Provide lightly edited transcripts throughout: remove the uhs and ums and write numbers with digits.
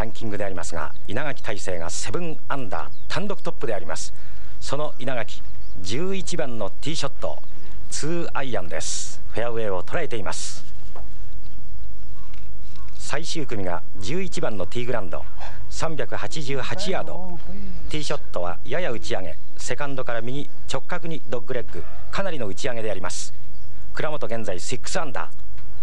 ランキングでありますが、稲垣大成が7アンダー単独トップであります。その稲垣、11番のティーショット、2アイアンです。フェアウェイを捉えています。最終組が11番のティーグラウンド、388ヤード。ティーショットはやや打ち上げ、セカンドから右直角にドッグレッグ、かなりの打ち上げであります。倉本現在6アンダー。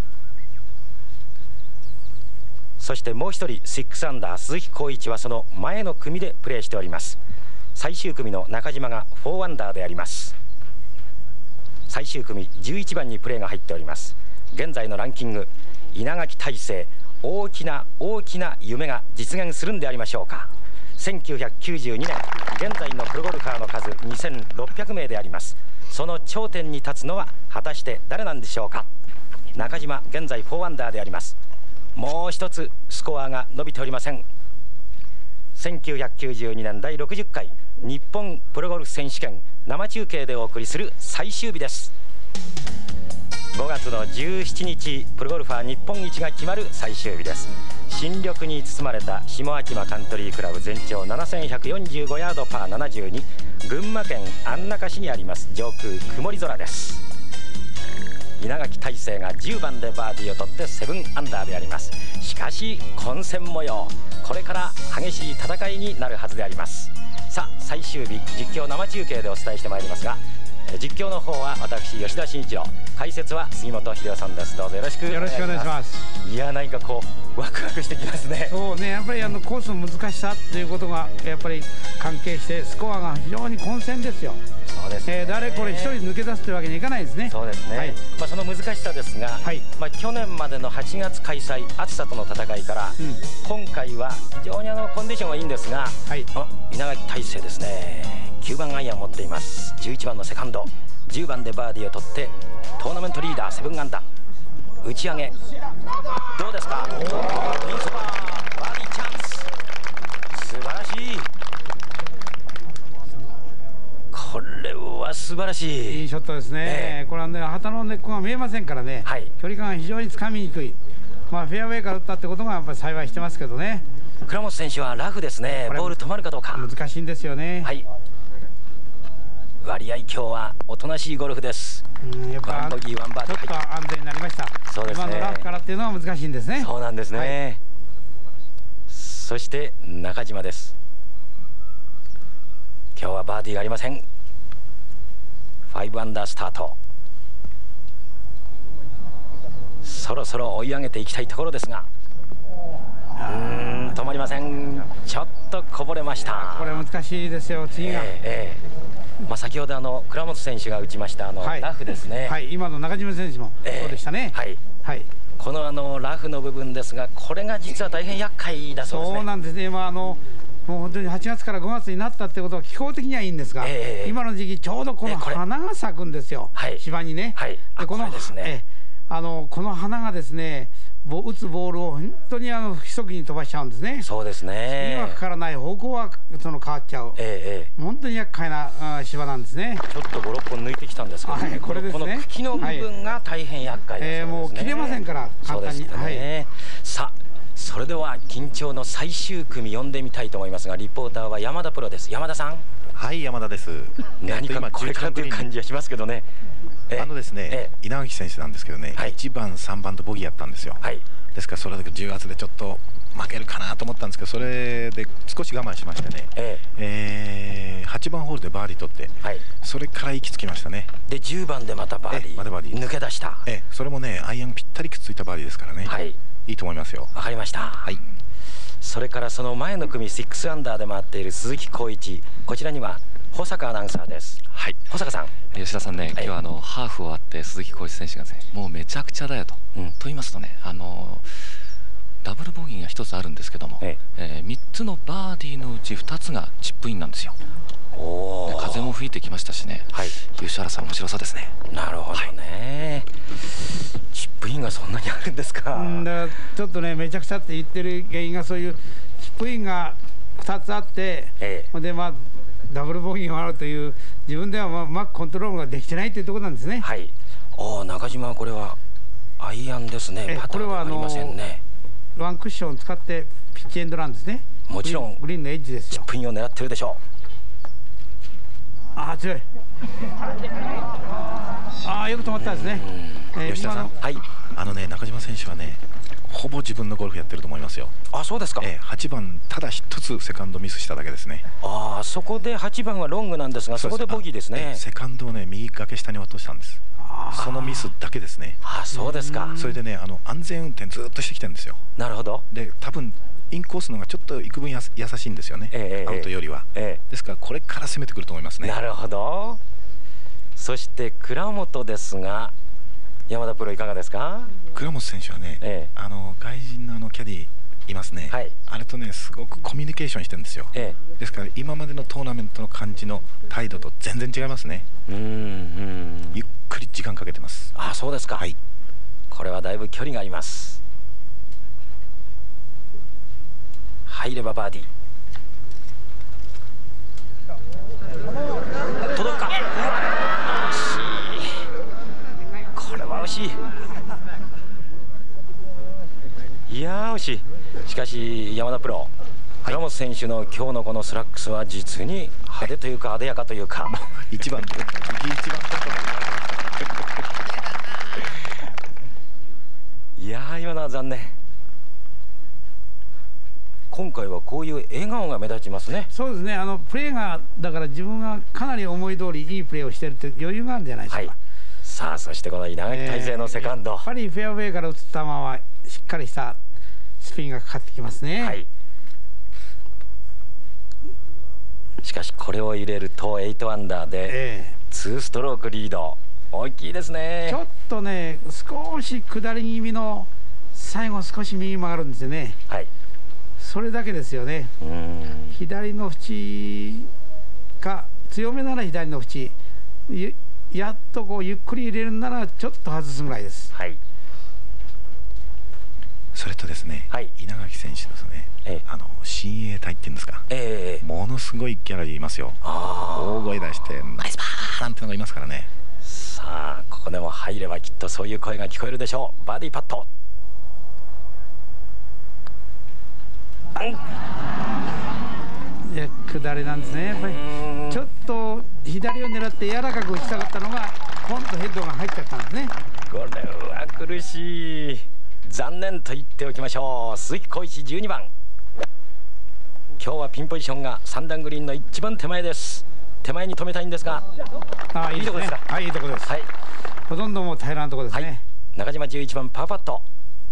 そしてもう一人6アンダー鈴木浩一はその前の組でプレーしております。最終組の中島が4アンダーであります。最終組11番にプレーが入っております。現在のランキング、稲垣大成、大きな夢が実現するんでありましょうか。1992年現在のプロゴルファーの数2600名であります。その頂点に立つのは果たして誰なんでしょうか。中島現在4アンダーであります。もう一つスコアが伸びておりません。1992年第60回日本プロゴルフ選手権生中継でお送りする最終日です。5月の17日プロゴルファー日本一が決まる最終日です。新緑に包まれた下秋間カントリークラブ全長7145ヤードパー72、群馬県安中市にあります。上空曇り空です。稲垣大成が10番でバーディーを取って7アンダーであります。しかし混戦模様、これから激しい戦いになるはずであります。さあ最終日実況生中継でお伝えしてまいりますが、実況の方は私吉田真一郎、解説は杉本秀夫さんです。どうぞよろしくお願いします。いや、何かこうワクワクしてきますね。 そうね、やっぱりコースの難しさということがやっぱり関係してスコアが非常に混戦ですよ。 そうですね、 誰これ一人抜け出すというわけにいかないですね。 そうですね、はい、その難しさですが、はい、去年までの8月開催暑さとの戦いから、今回は非常にコンディションはいいんですが、はい、稲垣大成ですね、9番アイアンを持っています。11番のセカンド、10番でバーディーを取ってトーナメントリーダー7アンダー、打ち上げどうですか。ピンそばバーディーチャンス、素晴らしい。これは素晴らしい、 いいショットですね。これはね、旗の根っこが見えませんからね、はい、距離感が非常につかみにくい。フェアウェイから打ったってことがやっぱり幸いしてますけどね。 倉本選手はラフですね。ボール止まるかどうか難しいんですよね。 はい、割合今日はおとなしいゴルフです。 やっぱ 1ボギー1バーディー、 ちょっと安全になりました。そうですね、今のラフからっていうのは難しいんですね。 そうなんですね、はい、そして中島です。今日はバーディーがありません。5アンダースタート、そろそろ追い上げていきたいところですが、止まりません。ちょっとこぼれました。 これ難しいですよ、次が。 先ほど倉本選手が打ちましたラフですね。 はい、今の中島選手もそうでしたね。はい、はい、 このラフの部分ですが、これが実は大変厄介だそうですね。 そうなんですね。もう本当に8月から5月になったってことは気候的にはいいんですが、今の時期ちょうどこの花が咲くんですよ、芝にね。でこの花がですね、打つボールを本当に不規則に飛ばしちゃうんですね。そうですね。今かからない方向は変わっちゃう。本当に厄介な芝なんですね。 ちょっと5、6本抜いてきたんですけど、 これですね。 この茎の部分が大変厄介ですね。 もう切れませんから簡単に。 さあ、それでは緊張の最終組呼んでみたいと思いますが、リポーターは山田プロです。山田さん。 はい、山田です。 何かこれからという感じはしますけどね。 ですね、稲垣選手なんですけどね、1番、3番とボギーやったんですよ。ですからそれだけ重圧でちょっと負けるかなと思ったんですけど、それで少し我慢しましてね、8番ホールでバーディー取って、それから息つきましたね。 で10番でまたバーディー抜け出した。 それもね、アイアンぴったりくっついたバーディーですからね、いいと思いますよ。 わかりました。はい、それからその前の組6アンダーで回っている鈴木浩一、こちらには保坂アナウンサーです。はい、保坂さん。 吉田さんね、今日ハーフ終わって鈴木浩一選手がね、もうめちゃくちゃだよと。と言いますとね、ダブルボギーが1つあるんですけども、3つのバーディーのうち2つがチップインなんですよ。風も吹いてきましたしね、優勝争い面白さですね。 なるほどね。チップインがそんなにあるんですか。 ちょっとね、めちゃくちゃって言ってる原因が、そういうチップインが2つあって、でダブルボギーがあるという、自分ではうまくコントロールができてないというところなんですね。はい。 中島はこれはアイアンですね。パターではありませんね。 ワンクッションを使ってピッチエンドランですね。 もちろんグリーンのエッジですよ。 チップインを狙ってるでしょう。ああ強い。ああよく止まったですね。 吉田さん、はい、中島選手はね、ほぼ自分のゴルフやってると思いますよ。 あ、そうですか。 8番ただ一つセカンドミスしただけですね。 ああ、そこで8番はロングなんですが、そこでボギーですね。 セカンドをね、右崖下に落としたんです。そのミスだけですね。 あ、そうですか。 それでね、安全運転ずっとしてきてるんですよ。 なるほど。 で、多分インコースの方がちょっと幾分優しいんですよね、アウトよりは。ですからこれから攻めてくると思いますね。 なるほど。そして倉本ですが、山田プロいかがですか。 倉本選手はね、外人のキャディいますね、はい、あれとねすごくコミュニケーションしてるんですよ。ですから今までのトーナメントの感じの態度と全然違いますね。ゆっくり時間かけてます。 あ、そうですか。はい、これはだいぶ距離があります。入ればバーディー。届くか。惜しい。これは惜しい。いやー惜しい。しかし山田プロ、倉本選手の今日のこのスラックスは実に派手というか、艶やかというか、 一番いやー今のは残念。今回はこういう笑顔が目立ちますね。 そうですね。プレーがだから自分がかなり思い通りいいプレーをしているという余裕があるんじゃないでしょうか。はい、 さあそしてこの稲垣大勢のセカンド、 やっぱりフェアウェイから打つ球はしっかりしたスピンがかかってきますね。はい、 しかしこれを入れると8アンダーで2ストロークリード、大きいですね。 ちょっとね少し下り気味の最後少し右曲がるんですよね。はい、それだけですよね。左の縁か強めなら左の縁、やっとこうゆっくり入れるならちょっと外すぐらいです。はい、 それとですね、はい、稲垣選手ですね、親衛隊っていうんですか、ものすごいギャラリーいますよ。大声出してナイスパーなんてのがいますからね。 さあここでも入ればきっとそういう声が聞こえるでしょう。バーディーパット。 いや下りなんですね。やっぱりちょっと左を狙って柔らかく打ちたかったのがポンとヘッドが入っちゃったんですね。 これは苦しい。残念と言っておきましょう。鈴木浩一12番、今日はピンポジションが3段グリーンの一番手前です。手前に止めたいんですが、 いいとこですか。はい、いいとこです。はい、ほとんどもう平らなとこですね。はい、 中島11番パーパット。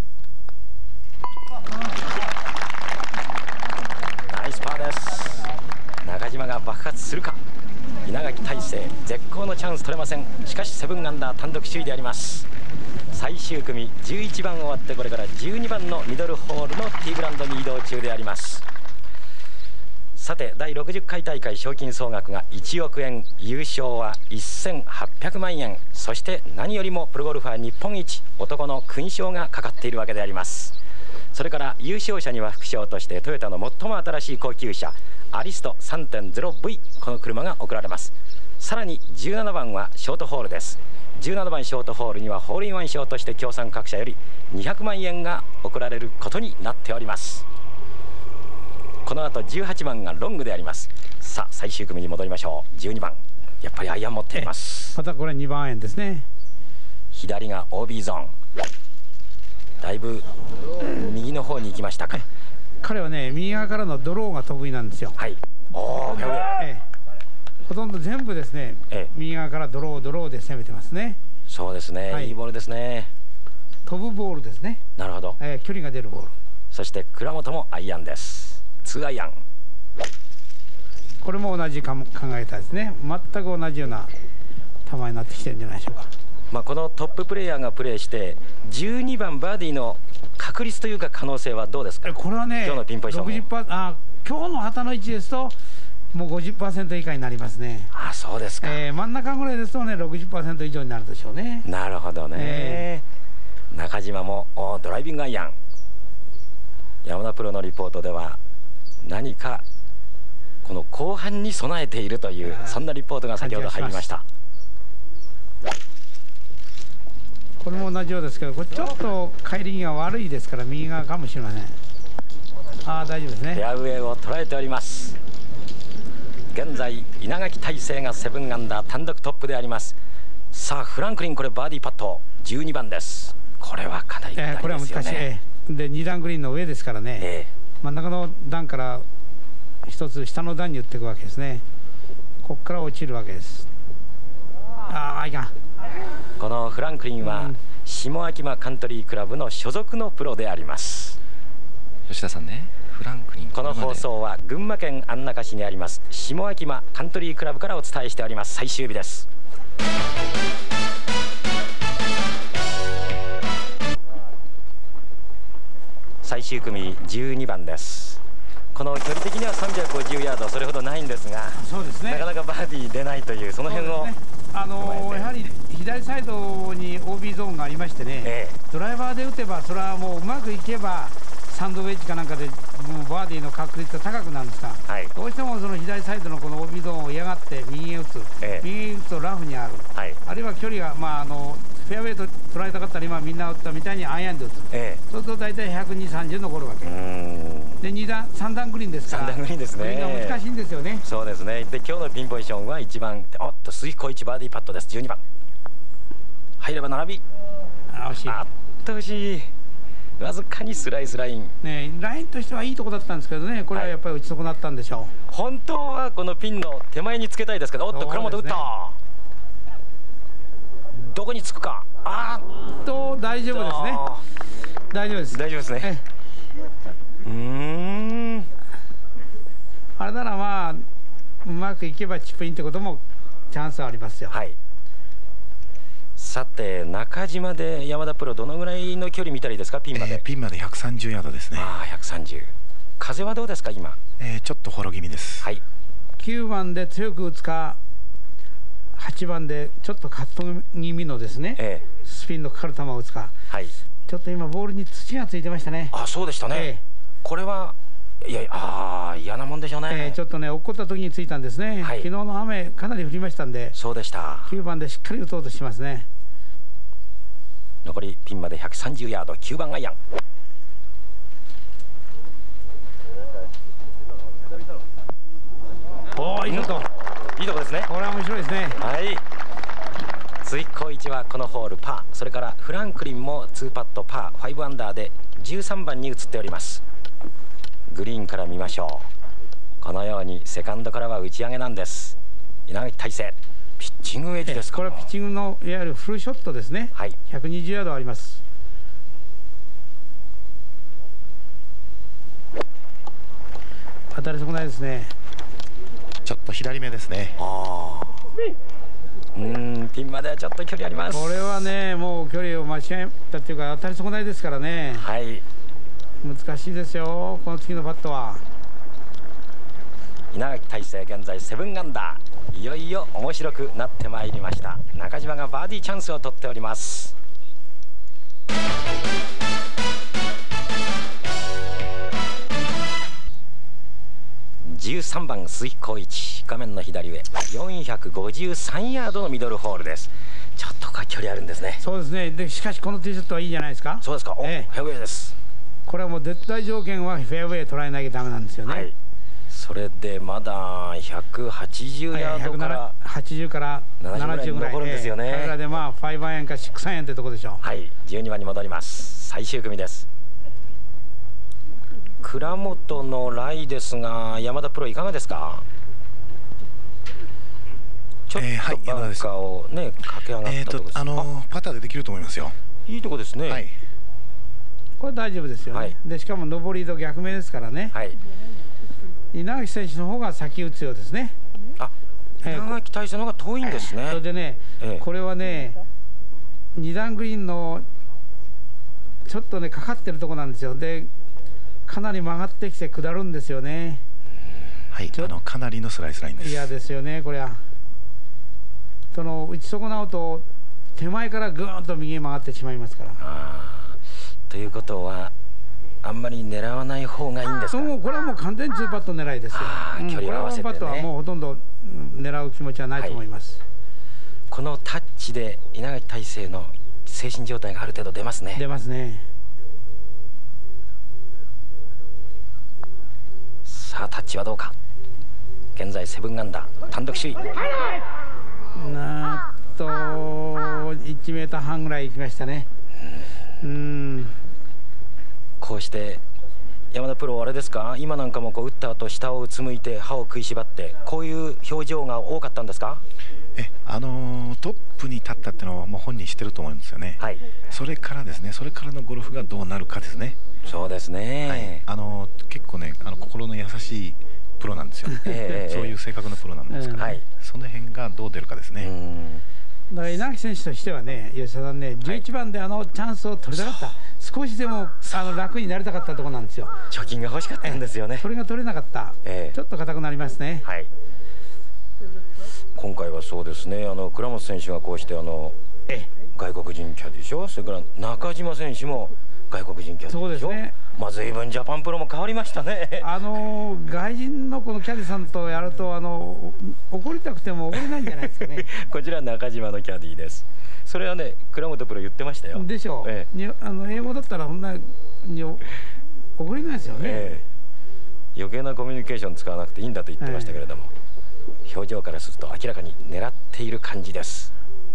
ナイスパーです。中島が爆発するか。稲垣大勢絶好のチャンス取れません。しかし7アンダー単独首位であります。最終組11番終わってこれから12番のミドルホールのティーグラウンドに移動中であります。さて第60回大会賞金総額が1億円、優勝は1800万円、そして何よりもプロゴルファー日本一男の勲章がかかっているわけであります。それから優勝者には副賞としてトヨタの最も新しい高級車アリスト 3.0V、 この車が贈られます。さらに17番はショートホールです。17番ショートホールにはホールインワン賞として協賛各社より200万円が贈られることになっております。この後18番がロングであります。さあ最終組に戻りましょう。12番やっぱりアイアン持っています。 またこれ2番アイアンですね。 左が OB ゾーン、だいぶ右の方に行きましたか。 彼はね右側からのドローが得意なんですよ。はい、ほとんど全部ですね、右側からドローで攻めてますね。 そうですね、はい、いいボールですね。 飛ぶボールですね。なるほど、距離が出るボール。 そして倉本もアイアンです。2アイアン。 これも同じ考えたですね。全く同じような球になってきてるんじゃないでしょうか。 まあこのトッププレーヤーがプレーして12番バーディーの確率というか可能性はどうですか。 これはね今日のピンポジション 60%、今日の旗の位置ですともう 50% 以下になりますね。 あ、そうですか。 真ん中ぐらいですとね 60% 以上になるでしょうね。 なるほどね。中島もドライビングアイアン。山田プロのリポートでは何かこの後半に備えているというそんなリポートが先ほど入りました。 これも同じようですけど、これちょっと帰りが悪いですから右側かもしれません。大丈夫ですね。 フェアウェイを捉えております。現在稲垣大成が7アンダー単独トップであります。さあフランクリン、これバーディーパット12番です。これはかなり下りですよね。 これは難しい。で2段グリーンの上ですからね、真ん中の段から一つ下の段に打っていくわけですね。ここから落ちるわけです。いかん。 このフランクリンは下秋間カントリークラブの所属のプロであります。 吉田さんね、フランクリン、 この放送は群馬県安中市にあります下秋間カントリークラブからお伝えしております。最終日です。最終組12番です。この距離的には350ヤード、それほどないんですが、 そうですね、 なかなかバーディー出ないという、その辺を、 やはり左サイドに OB ゾーンがありましてね、ドライバーで打てばそれはもううまくいけばサンドウェッジかなんかでもうバーディーの確率が高くなるんですが、どうしてもその左サイドのこの OB ゾーンを嫌がって右へ打つ、右へ打つとラフにある、あるいは距離がフェアウェイと捉えたかったら今みんな打ったみたいにアイアンで打つ、そうすると大体120、30残るわけで、3段グリーンですから、 3段グリーンですね、 グリーンが難しいんですよね。 そうですね。で今日のピンポジションは1番、鈴木浩一バーディーパットです。12番入れば並び、 惜しい、 惜しい、わずかにスライスライン、 ラインとしてはいいとこだったんですけどね、これはやっぱり打ち損なったんでしょう。 本当はこのピンの手前につけたいですけど、倉本打った、どこにつくか、 大丈夫ですね、大丈夫です、 大丈夫ですね。 あれならうまくいけばチップインってこともチャンスはありますよ。 さて中島で山田プロ、どのぐらいの距離見たらいいですか、ピンまで。 ピンまで130ヤードですね。 130。風はどうですか今。 ちょっとフォロー気味です。 9番で強く打つか、8番でちょっとカット気味のですね、スピンのかかる球を打つか、ちょっと今ボールに土がついてましたね。 そうでしたね。これはいや嫌なもんでしょうね。 ちょっとね、落っこった時についたんですね。昨日の雨かなり降りましたんで、 そうでした。 9番でしっかり打とうとしますね。 残りピンまで130ヤード、9番アイアン。いいとこ、いいとこですね。 これは面白いですね。 鈴木浩一はこのホールパー、それからフランクリンも2パットパー、5アンダーで13番に移っております。グリーンから見ましょう。このようにセカンドからは打ち上げなんです。稲垣大成、ピッチングウェッジですか。 これはピッチングのいわゆるフルショットですね。120ヤードあります。当たり損ないですね。 ちょっと左目ですね。 ピンまではちょっと距離あります。 これはね、もう距離を間違えたっていうか当たり損ないですからね。難しいですよ、この次のパットは。 稲垣大成現在7アンダー、いよいよ面白くなってまいりました。中島がバーディーチャンスを取っております。13番鈴木浩一、画面の左上453ヤードのミドルホールです。ちょっと距離あるんですね。 そうですね。でしかしこのティーショットはいいじゃないですか。 そうですか。フェアウェイです。 これはもう絶対条件はフェアウェイ捉えなきゃダメなんですよね。 それでまだ180ヤードから 80から70ぐらい残るんですよね。だからで5アイアンか6アイアンってとこでしょう。 12番に戻ります。最終組です。倉本のライですが、山田プロいかがですか。ちょっとバンカーをね駆け上がったところです。 パターでできると思いますよ。 いいとこですね。 これ大丈夫ですよね。でしかも上りと逆目ですからね。稲垣選手の方が先打つようですね。 稲垣大成の方が遠いんですね。 それでね、これはね2段グリーンのちょっとねかかってるとこなんですよ。でかなり曲がってきて下るんですよね。 かなりのスライスラインです。 嫌ですよねこれは。その打ち損なうと手前からぐーんと右へ曲がってしまいますから。 ということはあんまり狙わない方がいいんですか。 これはもう完全に2パット狙いですよ。距離を合わせてね。これは1パットはもうほとんど狙う気持ちはないと思います。 このタッチで稲垣大成の精神状態がある程度出ますね。 出ますね。 さあタッチはどうか。現在7アンダー単独首位。 1メーター半ぐらい行きましたね。 こうして山田プロ、あれですか、今なんかもこう打った後下をうつむいて歯を食いしばってこういう表情が多かったんですか？ トップに立ったっていうのはもう本人知ってると思うんですよね。はい、それからですね、それからのゴルフがどうなるかですね。 そうですね、 はい、結構ね心の優しいプロなんですよ。そういう性格のプロなんですから、ね、その辺がどう出るかですね。 だから稲垣選手としてはね、吉田さんね、11番でチャンスを取りたかった、少しでも楽になりたかったところなんですよ。 貯金が欲しかったんですよね。 それが取れなかった、ちょっと硬くなりますね。はい、 今回はそうですね、倉本選手がこうして外国人キャディでしょ、それから中島選手も外国人キャディでしょ。そうですね。まあ随分ジャパンプロも変わりましたね。 外人のこのキャディさんとやると怒りたくても怒れないんじゃないですかね。 こちら中島のキャディです。それはね倉本プロ言ってましたよ。 でしょう。英語だったらそんなに怒れないですよね。 余計なコミュニケーション使わなくていいんだと言ってましたけれども、表情からすると明らかに狙っている感じです。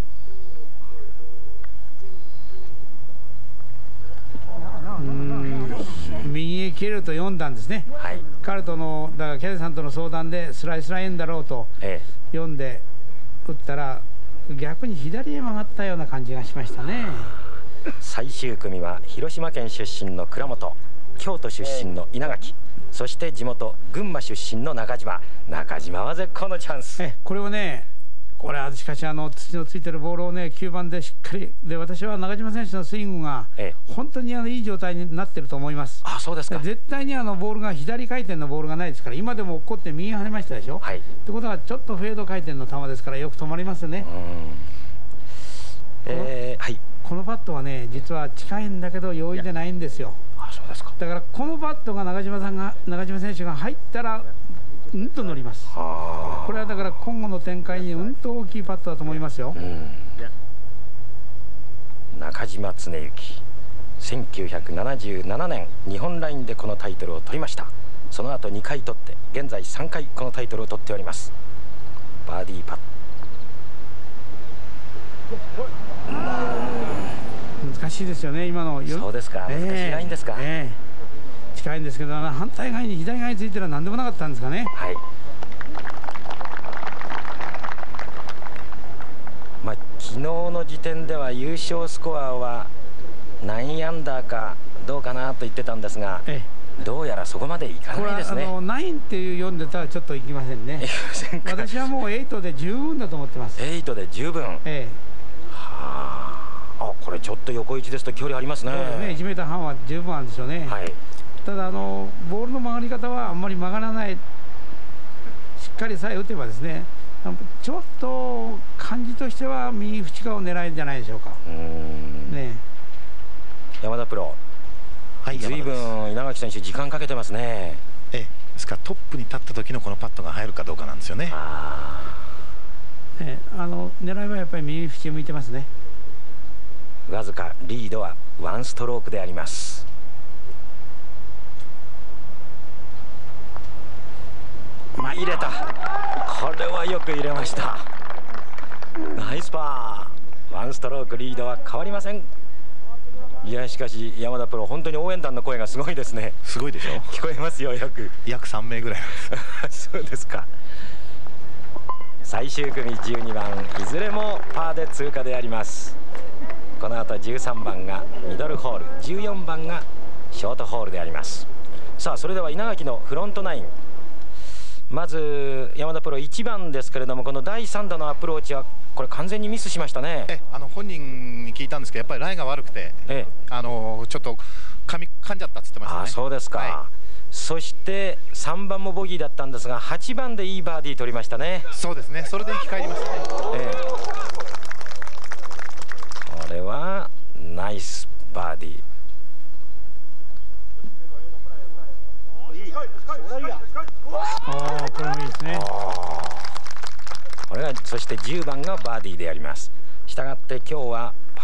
右へ切れると読んだんですね。はい、彼とのだからキャディさんとの相談でスライスラインだろうと読んで打ったら逆に左へ曲がったような感じがしましたね。 最終組は広島県出身の倉本、京都出身の稲垣、そして地元群馬出身の中島。中島は絶好のチャンス。 これをね、これはしかし土のついてるボールをね9番でしっかりで、私は中島選手のスイングが本当にいい状態になってると思います。 あ、そうですか。 絶対にボールが左回転のボールがないですから、今でも落っこって右に跳ねましたでしょ。はい、ってことはちょっとフェード回転の球ですからよく止まりますよね。はい、このパットはね実は近いんだけど容易でないんですよ。 あ、そうですか。 だからこのパットが中島選手が入ったらうんと乗ります。これはだから今後の展開にうんと大きいパットだと思いますよ。 中島恒之、1977年日本ラインでこのタイトルを取りました。その後2回取って現在3回このタイトルを取っております。バーディーパット。 難しいですよね今の。 そうですか、難しいラインですか。 近いんですけど、反対側に左側についてるのは何でもなかったんですかね。はい、 昨日の時点では優勝スコアは9アンダーかどうかなと言ってたんですが、どうやらそこまでいかないですね。 9っていう読んでたらちょっといきませんね。私はもう8で十分だと思ってます。 8で十分。はあ、これちょっと横位置ですと距離ありますね。 1メーター半は十分あるんでしょうね。はい、ただボールの曲がり方はあんまり曲がらない、しっかりさえ打てばですね、ちょっと感じとしては右縁側を狙えるんじゃないでしょうか。 山田プロ、ずいぶん稲垣選手時間かけてますね。 ですからトップに立った時のこのパットが入るかどうかなんですよね。 狙いはやっぱり右縁向いてますね。 わずかリードは1ストロークであります。入れた。これはよく入れました。ナイスパー。1ストロークリードは変わりません。いや、しかし山田プロ、本当に応援団の声がすごいですね。 すごいでしょ。 聞こえますよ、よく。 約3名ぐらいなんです。 そうですか。最終組12番いずれもパーで通過であります。この後13番がミドルホール、14番がショートホールであります。さあ、それでは稲垣のフロントナイン、まず山田プロ1番ですけれども、この第3打のアプローチはこれ完全にミスしましたね。 本人に聞いたんですけど、やっぱりライが悪くて、ちょっと噛んじゃったっつってましたね。 そうですか。はい、そして3番もボギーだったんですが、8番でいいバーディー取りましたね。 そうですね、それで生き返りましたね。 これはナイスバーディー。 これもいいですね。 これがそして10番がバーディーであります。したがって今日はパ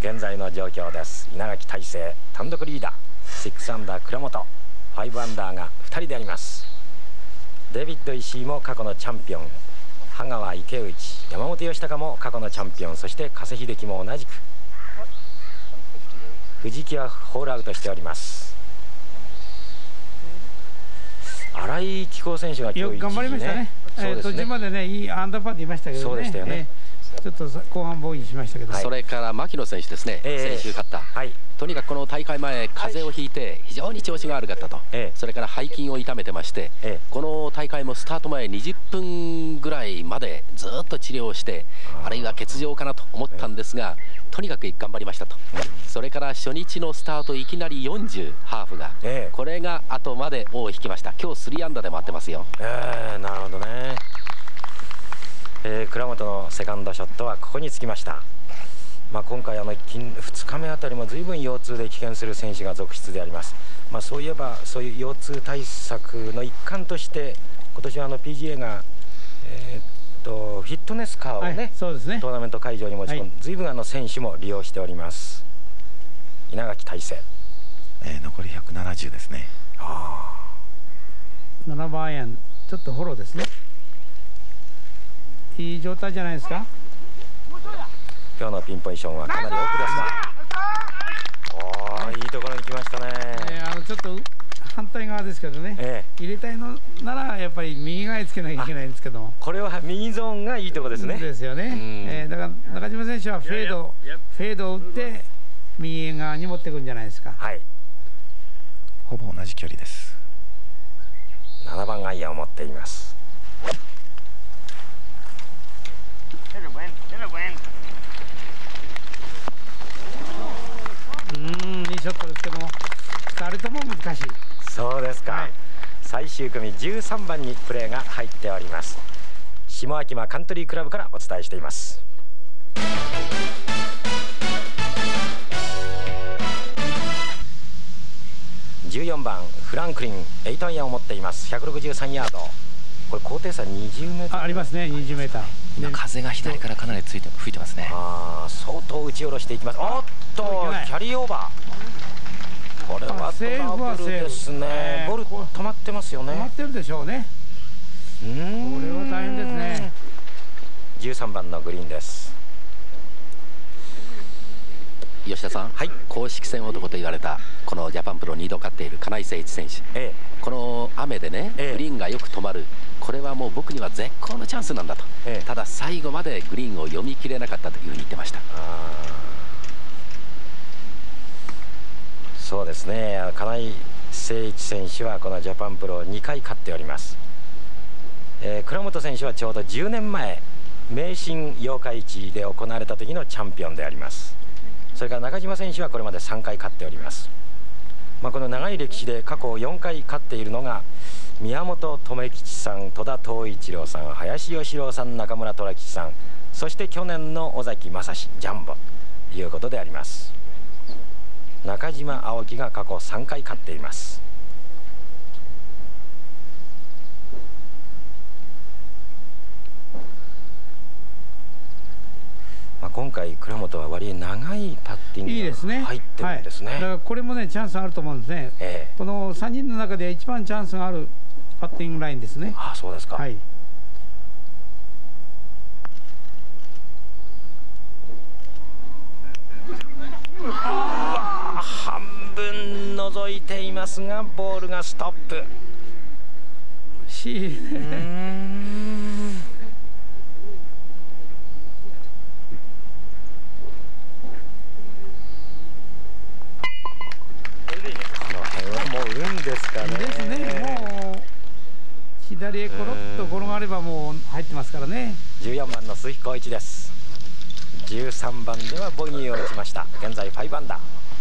現在の状況です。稲垣大成単独リーダー、6アンダー倉本、5アンダーが2人であります。デビッド石井も過去のチャンピオン、羽川池内、山本義孝も過去のチャンピオン、そして加瀬秀樹も同じく。藤木はホールアウトしております。新井貴子選手が今日頑張りましたね。途中までね、いいアンダーパーでいましたけどね。 そうでしたよね。 ちょっと後半ボギーしましたけど、 それから牧野選手ですね、先週勝った、とにかくこの大会前、風邪をひいて非常に調子が悪かったと、それから背筋を痛めてまして、この大会もスタート前20分ぐらいまでずっと治療をして、あるいは欠場かなと思ったんですが、とにかく頑張りましたと、それから初日のスタート、いきなり40ハーフが、これが後まで尾を引きました、今日3アンダーで回ってますよ。 なるほどね。倉本のセカンドショットはここにつきました。今回2日目あたりも随分腰痛で棄権する選手が続出であります。そういえばそういう腰痛対策の一環として今年はPGA がフィットネスカーをね、トーナメント会場に持ち込んで、随分選手も利用しております。稲垣大成、 残り170ですね。 7番アイアン、ちょっとフォローですね。いい状態じゃないですか。 今日のピンポジションはかなり奥ですが、いいところに来ましたね。 ちょっと反対側ですけどね、入れたいのならやっぱり右側につけなきゃいけないんですけど、 これは右ゾーンがいいところですね。 ですよね。だから中島選手はフェードを打って右側に持っていくんじゃないですか。 ほぼ同じ距離です。 7番アイアンを持っています。 いいショットですけども、2人とも難しい。 そうですか。最終組13番にプレーが入っております。下秋間カントリークラブからお伝えしています。14番フランクリン8アイアンを持っています。163ヤード、これ高低差20メートルありますね。20メーター。 今風が左からかなり吹いてますね。 相当打ち下ろしていきます。おっとキャリーオーバー、これはトラブルですね。ボール止まってますよね。 止まってるでしょうね。これは大変ですね。 13番のグリーンです。 吉田さん、公式戦男と言われたこのジャパンプロ2度勝っている金井誠一選手、この雨でね、グリーンがよく止まる、これはもう僕には絶好のチャンスなんだと、ただ最後までグリーンを読み切れなかったというふうに言ってました。 そうですね。金井誠一選手はこのジャパンプロ2回勝っております。倉本選手はちょうど10年前名神八日市で行われた時のチャンピオンであります。それから中島選手はこれまで3回勝っております。この長い歴史で過去4回勝っているのが宮本留吉さん、戸田藤一郎さん、林義郎さん、中村虎吉さん、そして去年の尾崎正史ジャンボということであります。中島青木が過去3回勝っています。今回倉本は割合長いパッティングが入ってるんですね。 だからこれもねチャンスあると思うんですね。この3人の中で一番チャンスがあるパッティングラインですね。 そうですか。半分覗いていますがボールがストップ。 惜しいね。 ですかね。 ですね。もう左へコロッと転がればもう入ってますからね。 14番の鈴木浩一です。13番ではボギーを打ちました。現在5アンダー。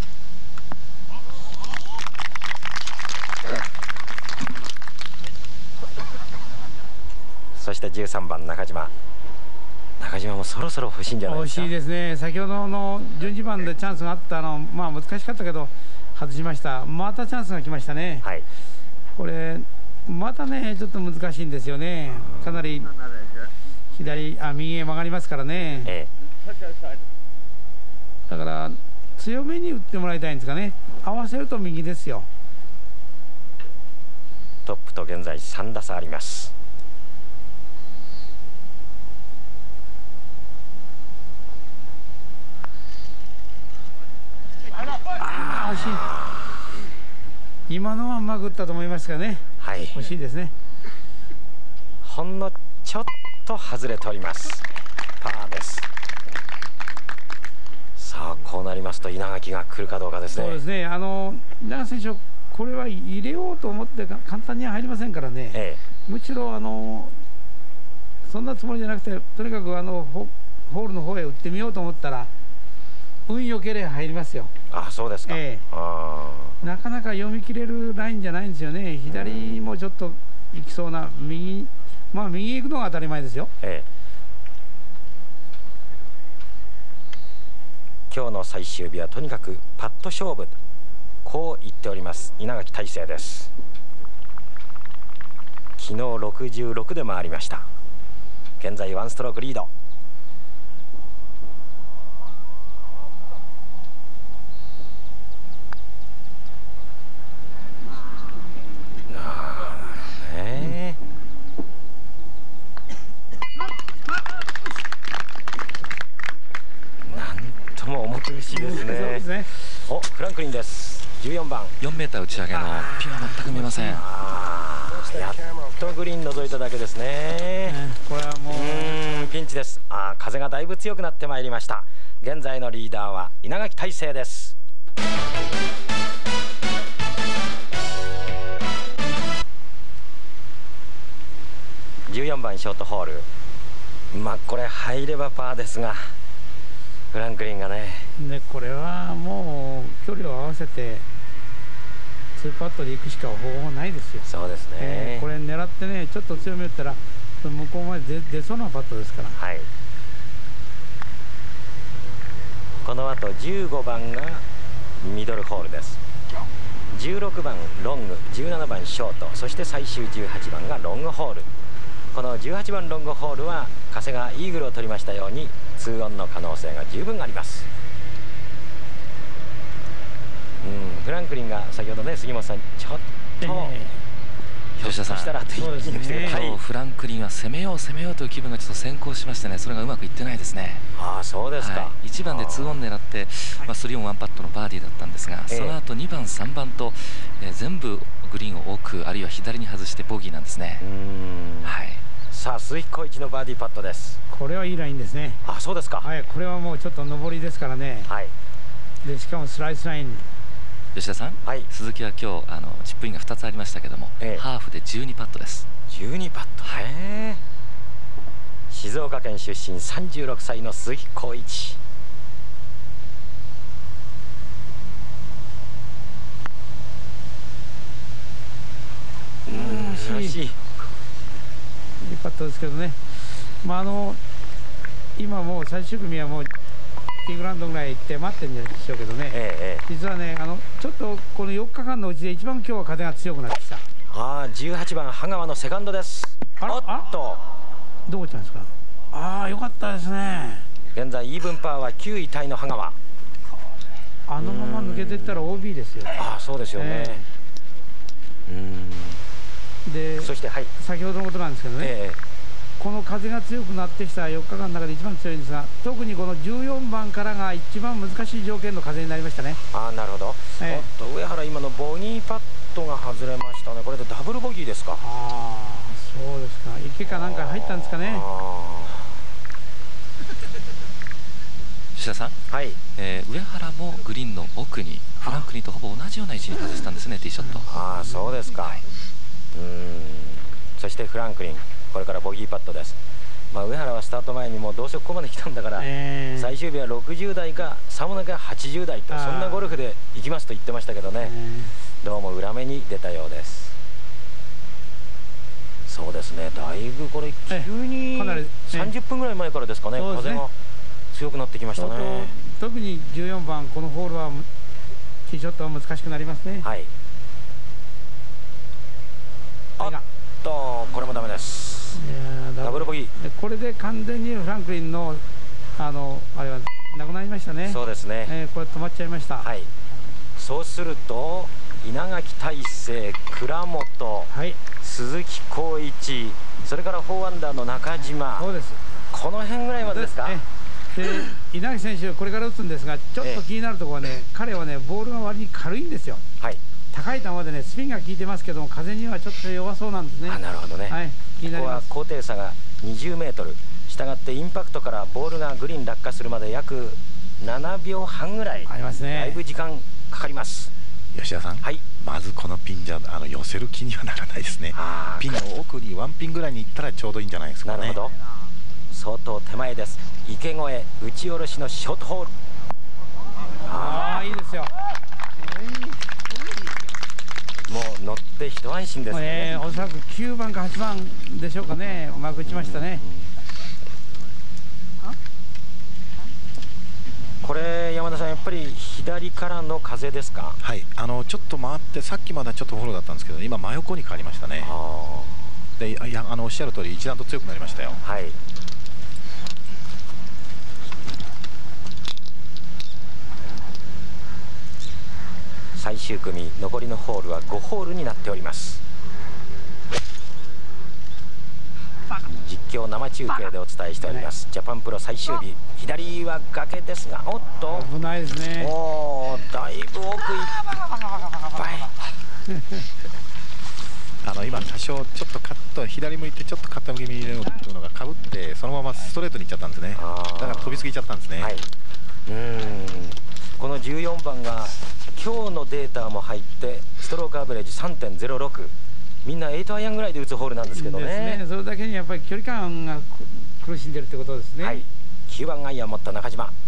そして13番中島もそろそろ欲しいんじゃないですか。 欲しいですね。先ほどの12番でチャンスがあったの、難しかったけど外しました。またチャンスが来ましたね。これまたねちょっと難しいんですよね。かなり右へ曲がりますからね。だから強めに打ってもらいたいんですかね。合わせると右ですよ。 トップと現在3打差あります。 惜しい。今のはうまく打ったと思いますがね、はい、惜しいですね。 ほんのちょっと外れております。パーです。さあこうなりますと稲垣が来るかどうかですね。 そうですね。稲垣選手、これは入れようと思って簡単には入りませんからね、むしろそんなつもりじゃなくて、とにかくホールの方へ打ってみようと思ったら運よければ入りますよ。 あ、そうですか。 なかなか読み切れるラインじゃないんですよね。左もちょっと行きそうな、右行くのが当たり前ですよ。 今日の最終日はとにかくパット勝負、こう言っております稲垣大成です。昨日66で回りました。現在1ストロークリード。苦しいですね。お、フランクリンです。14番。 4メーター打ち上げのピンは全く見えません。 やっとグリーン覗いただけですね。 これはもうピンチです。風がだいぶ強くなってまいりました。現在のリーダーは稲垣大成です。14番ショートホール。これ入ればパーですが、フランクリンがね。 でこれはもう距離を合わせて2パットで行くしか方法ないですよ。 そうですね。 これ狙ってね、ちょっと強め打ったら向こうまで出そうなパットですから。 はい。この後15番がミドルホールです。16番ロング、17番ショート、そして最終18番がロングホール。この18番ロングホールは加瀬がイーグルを取りましたように2オンの可能性が十分あります。フランクリンが先ほどね、杉本さんちょっと吉田さん、フランクリンは攻めよう攻めようという気分がちょっと先行しましてね、それがうまくいってないですね。 そうですか。 1番で2オン狙って3オン1パットのバーディーだったんですが、その後2番3番と全部グリーンを奥あるいは左に外してボギーなんですね。はい。 さあ鈴木浩一のバーディーパットです。 これはいいラインですね。 そうですか。 はい、これはもうちょっと上りですからね。はい。でしかもスライスライン。 吉田さん、はい、鈴木は今日チップインが2つありましたけども、ハーフで12パットです。 12パット。静岡県出身36歳の鈴木浩一。 惜しい。いいパットですけどね。今もう最終組はもうティーグラウンドぐらい行って待ってるんでしょうけどね、実はねちょっとこの4日間のうちで一番今日は風が強くなってきた。 18番羽川のセカンドです。おっとどこ行ったんですか。よかったですね。 現在イーブンパーは9位タイの羽川。 まま抜けていったら OB ですよ。 そうですよね。 でそして、先ほどのことなんですけどね、この風が強くなってきた4日間の中で一番強いんですが、特にこの14番からが一番難しい条件の風になりましたね。 なるほど。上原今のボギーパットが外れましたね。これでダブルボギーですか。 そうですか。池かなんか入ったんですかね。 吉田さん、上原もグリーンの奥にフランクリンとほぼ同じような位置に外したんですね、ティーショット。 そうですか。そしてフランクリン、これからボギーパットです。上原はスタート前にもうどうせここまで来たんだから、最終日は60代かさもなく80代と、そんなゴルフで行きますと言ってましたけどね、どうも裏目に出たようです。そうですね、だいぶこれ急に30分ぐらい前からですかね、風が強くなってきましたね。 特に14番このホールはティーショットは難しくなりますね。 これもダメです。ダブルボギー。 これで完全にフランクリンのあれはなくなりましたね。 そうですね。 これ止まっちゃいました。 はい。そうすると稲垣大成、倉本、はい、鈴木浩一、それから4アンダーの中島。 そうです。 この辺ぐらいまでですか。 で稲垣選手これから打つんですが、ちょっと気になるところはね、彼はねボールが割に軽いんですよ。はい。高い球でねスピンが効いてますけども、風にはちょっと弱そうなんですね。 なるほどね。はい。気になります。ここは高低差が20メートル。したがってインパクトからボールがグリーン落下するまで約7秒半ぐらいありますね。だいぶ時間かかります。 吉田さん、はい、まずこのピンじゃ寄せる気にはならないですね。ピンの奥にワンピンぐらいに行ったらちょうどいいんじゃないですかね。なるほど。 相当手前です。池越え打ち下ろしのショートホール。 いいですよ。 もう乗って一安心ですね。 おそらく9番か8番でしょうかね。うまく打ちましたね。 これ山田さん、やっぱり左からの風ですか。 はい、ちょっと回ってさっきまではちょっとフォローだったんですけど、今真横に変わりましたね。でおっしゃる通り一段と強くなりましたよ。はい。 最終組残りのホールは5ホールになっております。実況生中継でお伝えしております。ジャパンプロ最終日、左は崖ですが、おっと危ないですね。 おー、だいぶ奥いっぱい今多少ちょっとカット左向いてちょっと傾き気味ののがかぶってそのままストレートにいっちゃったんですね。だから飛びすぎちゃったんですね。はい、 この14番が今日のデータも入ってストロークアベレージ 3.06、みんな8アイアンぐらいで打つホールなんですけどね。 それだけにやっぱり距離感が苦しんでるってことですね。はい、 9番アイアンを持った中島。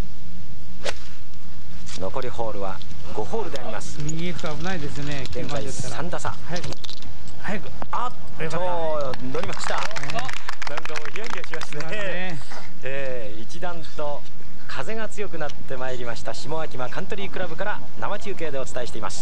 残りホールは5ホールであります。 右へ行くと危ないですね。 現在3打差。早くあっと乗りました。なんかもうヒヤヒヤしますね。一段と風が強くなってまいりました下秋間カントリークラブから生中継でお伝えしています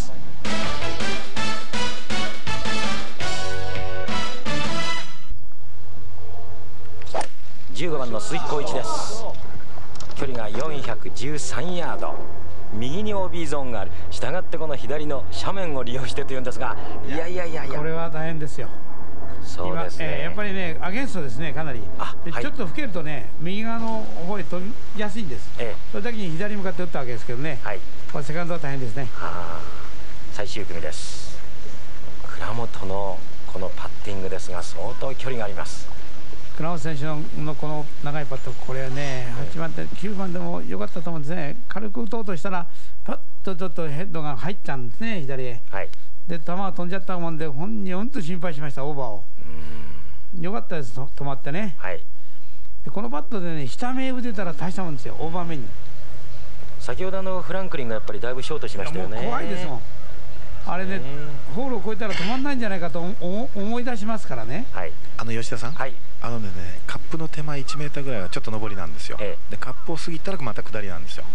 。15番の鈴木浩一です。距離が413ヤード、右に OB ゾーンがある。したがってこの左の斜面を利用してというんですが、いやこれは大変ですよ。 そうですね。 やっぱりねアゲンストですね、かなり。ちょっと吹けるとね右側の方へ飛びやすいんです。それだけに左に向かって打ったわけですけどね。これセカンドは大変ですね。 最終組です。倉本のこのパッティングですが相当距離があります。 倉本選手のこの長いパット、これはね8番で9番でも良かったと思うんですね。軽く打とうとしたらパッとちょっとヘッドが入っちゃうんですね、左へ。で球が飛んじゃったもんで本人はうんと心配しました。オーバーを良かったです、止まってね。でこのパットでね下目打てたら大したもんですよ、オーバー目に。 先ほどフランクリンがやっぱりだいぶショートしましたよね。 怖いですもんあれね。ホールを越えたら止まんないんじゃないかと思い出しますからね。 吉田さん、カップの手前1メーターぐらいはちょっと上りなんですよ。でカップを過ぎたらまた下りなんですよ。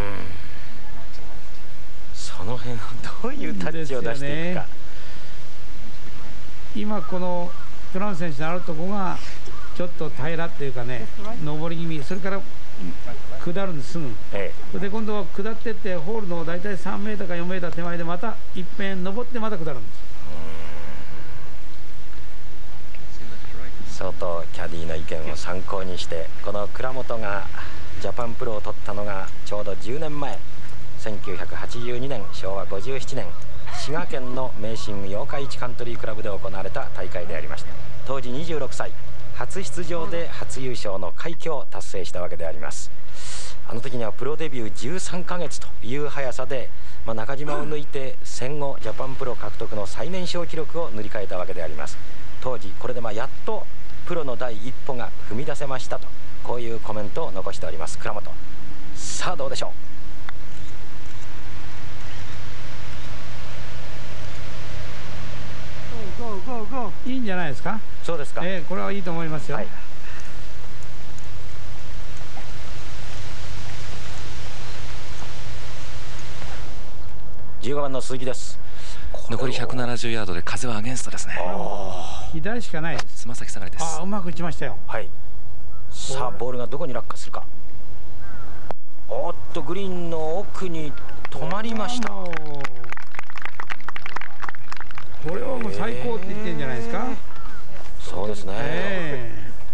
その辺をどういうタッチを出していくか。 今この倉本選手のあるとこがちょっと平らっていうかね、上り気味、それから下るんですすぐ。で今度は下ってってホールの大体3メーターか4メーター手前でまたいっぺん上ってまた下るんです。 相当キャディーの意見を参考にしてこの倉本がジャパンプロを取ったのがちょうど10年前、1982年昭和57年滋賀県の名神八日市カントリークラブで行われた大会でありました。当時26歳、初出場で初優勝の快挙を達成したわけであります。あの時にはプロデビュー13ヶ月という速さで、中島を抜いて戦後ジャパンプロ獲得の最年少記録を塗り替えたわけであります。当時これでやっとプロの第一歩が踏み出せましたと、こういうコメントを残しております倉本。さあどうでしょう。いいんじゃないですか。 そうですか。 これはいいと思いますよ。 15番の鈴木です。 残り170ヤードで風はアゲンストですね。 左しかないです。 つま先下がりです。 うまく打ちましたよ。 さあボールがどこに落下するか。 おっとグリーンの奥に止まりました。 これはもう最高って言ってんじゃないですか。 そうですね、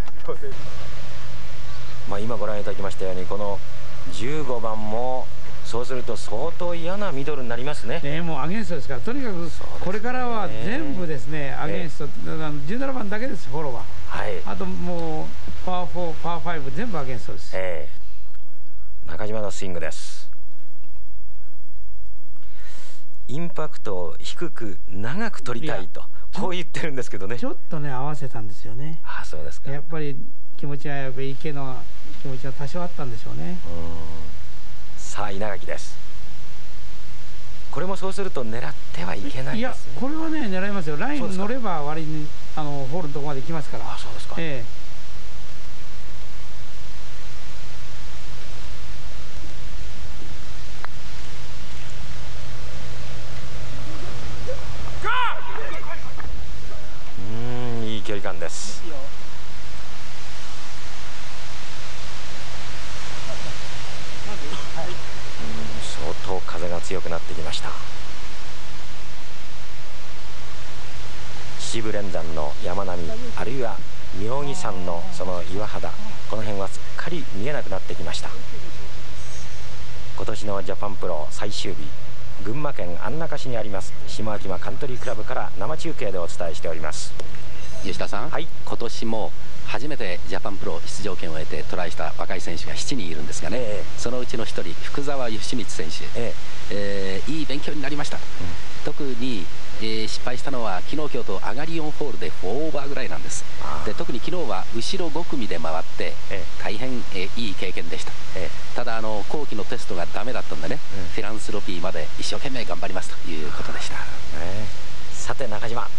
まあ今ご覧いただきましたようにこの15番もそうすると相当嫌なミドルになりますね。 もうアゲンストですから、とにかくこれからは全部ですね、アゲンスト、17番だけです、フォローは。はい、あともうパー4、パー5全部アゲンストです。 中島のスイングです。インパクトを低く長く取りたいとこう言ってるんですけどね。 ちょっとね合わせたんですよね。 あ、そうですか。 やっぱり気持ちはやっぱり池の気持ちが多少あったんでしょうね。 さあ稲垣です。これもそうすると狙ってはいけないですね。いやこれはね狙いますよ。ライン乗れば割にホールのとこまで行きますから。 あ、そうですか。いい距離感です。相当風が強くなってきました。秩父連山の山並み、あるいは妙義山のその岩肌、この辺はすっかり見えなくなってきました。今年のジャパンプロ最終日、群馬県安中市にあります下秋間カントリークラブから生中継でお伝えしております。 吉田さん、はい、今年も初めてジャパンプロ出場権を得てトライした若い選手が7人いるんですがね、そのうちの1人福澤義光選手、いい勉強になりました、特に、失敗したのは昨日今日と上がり4ホールで4オーバーぐらいなんです。で特に昨日は後ろ5組で回って、大変、いい経験でした。ただ後期のテストがダメだったんでね、フィランスロピーまで一生懸命頑張りますということでした。 さて中島、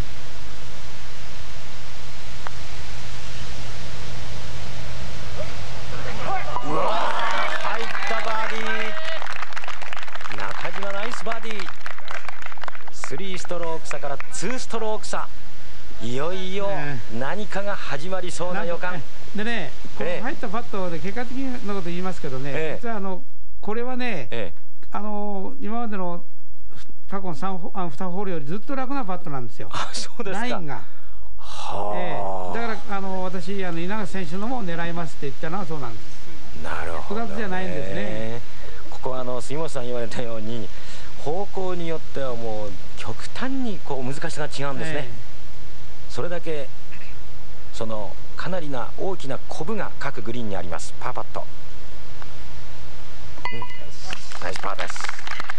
入ったバーディー。中島ナイスバーディー。3ストローク差から2ストローク差、いよいよ何かが始まりそうな予感でね、この入ったパットで結果的なこと言いますけどね、実はこれはね、今までの過去の2ホールよりずっと楽なパットなんですよ。 あ、そうですか。 ラインがだから私稲垣選手のも狙いますって言ったのはそうなんです。 なるほど、 複雑じゃないんですね。 ここは杉本さん言われたように方向によってはもう極端にこう難しさが違うんですね。それだけそのかなりな大きなコブが各グリーンにあります。パーパット、ナイスパーです。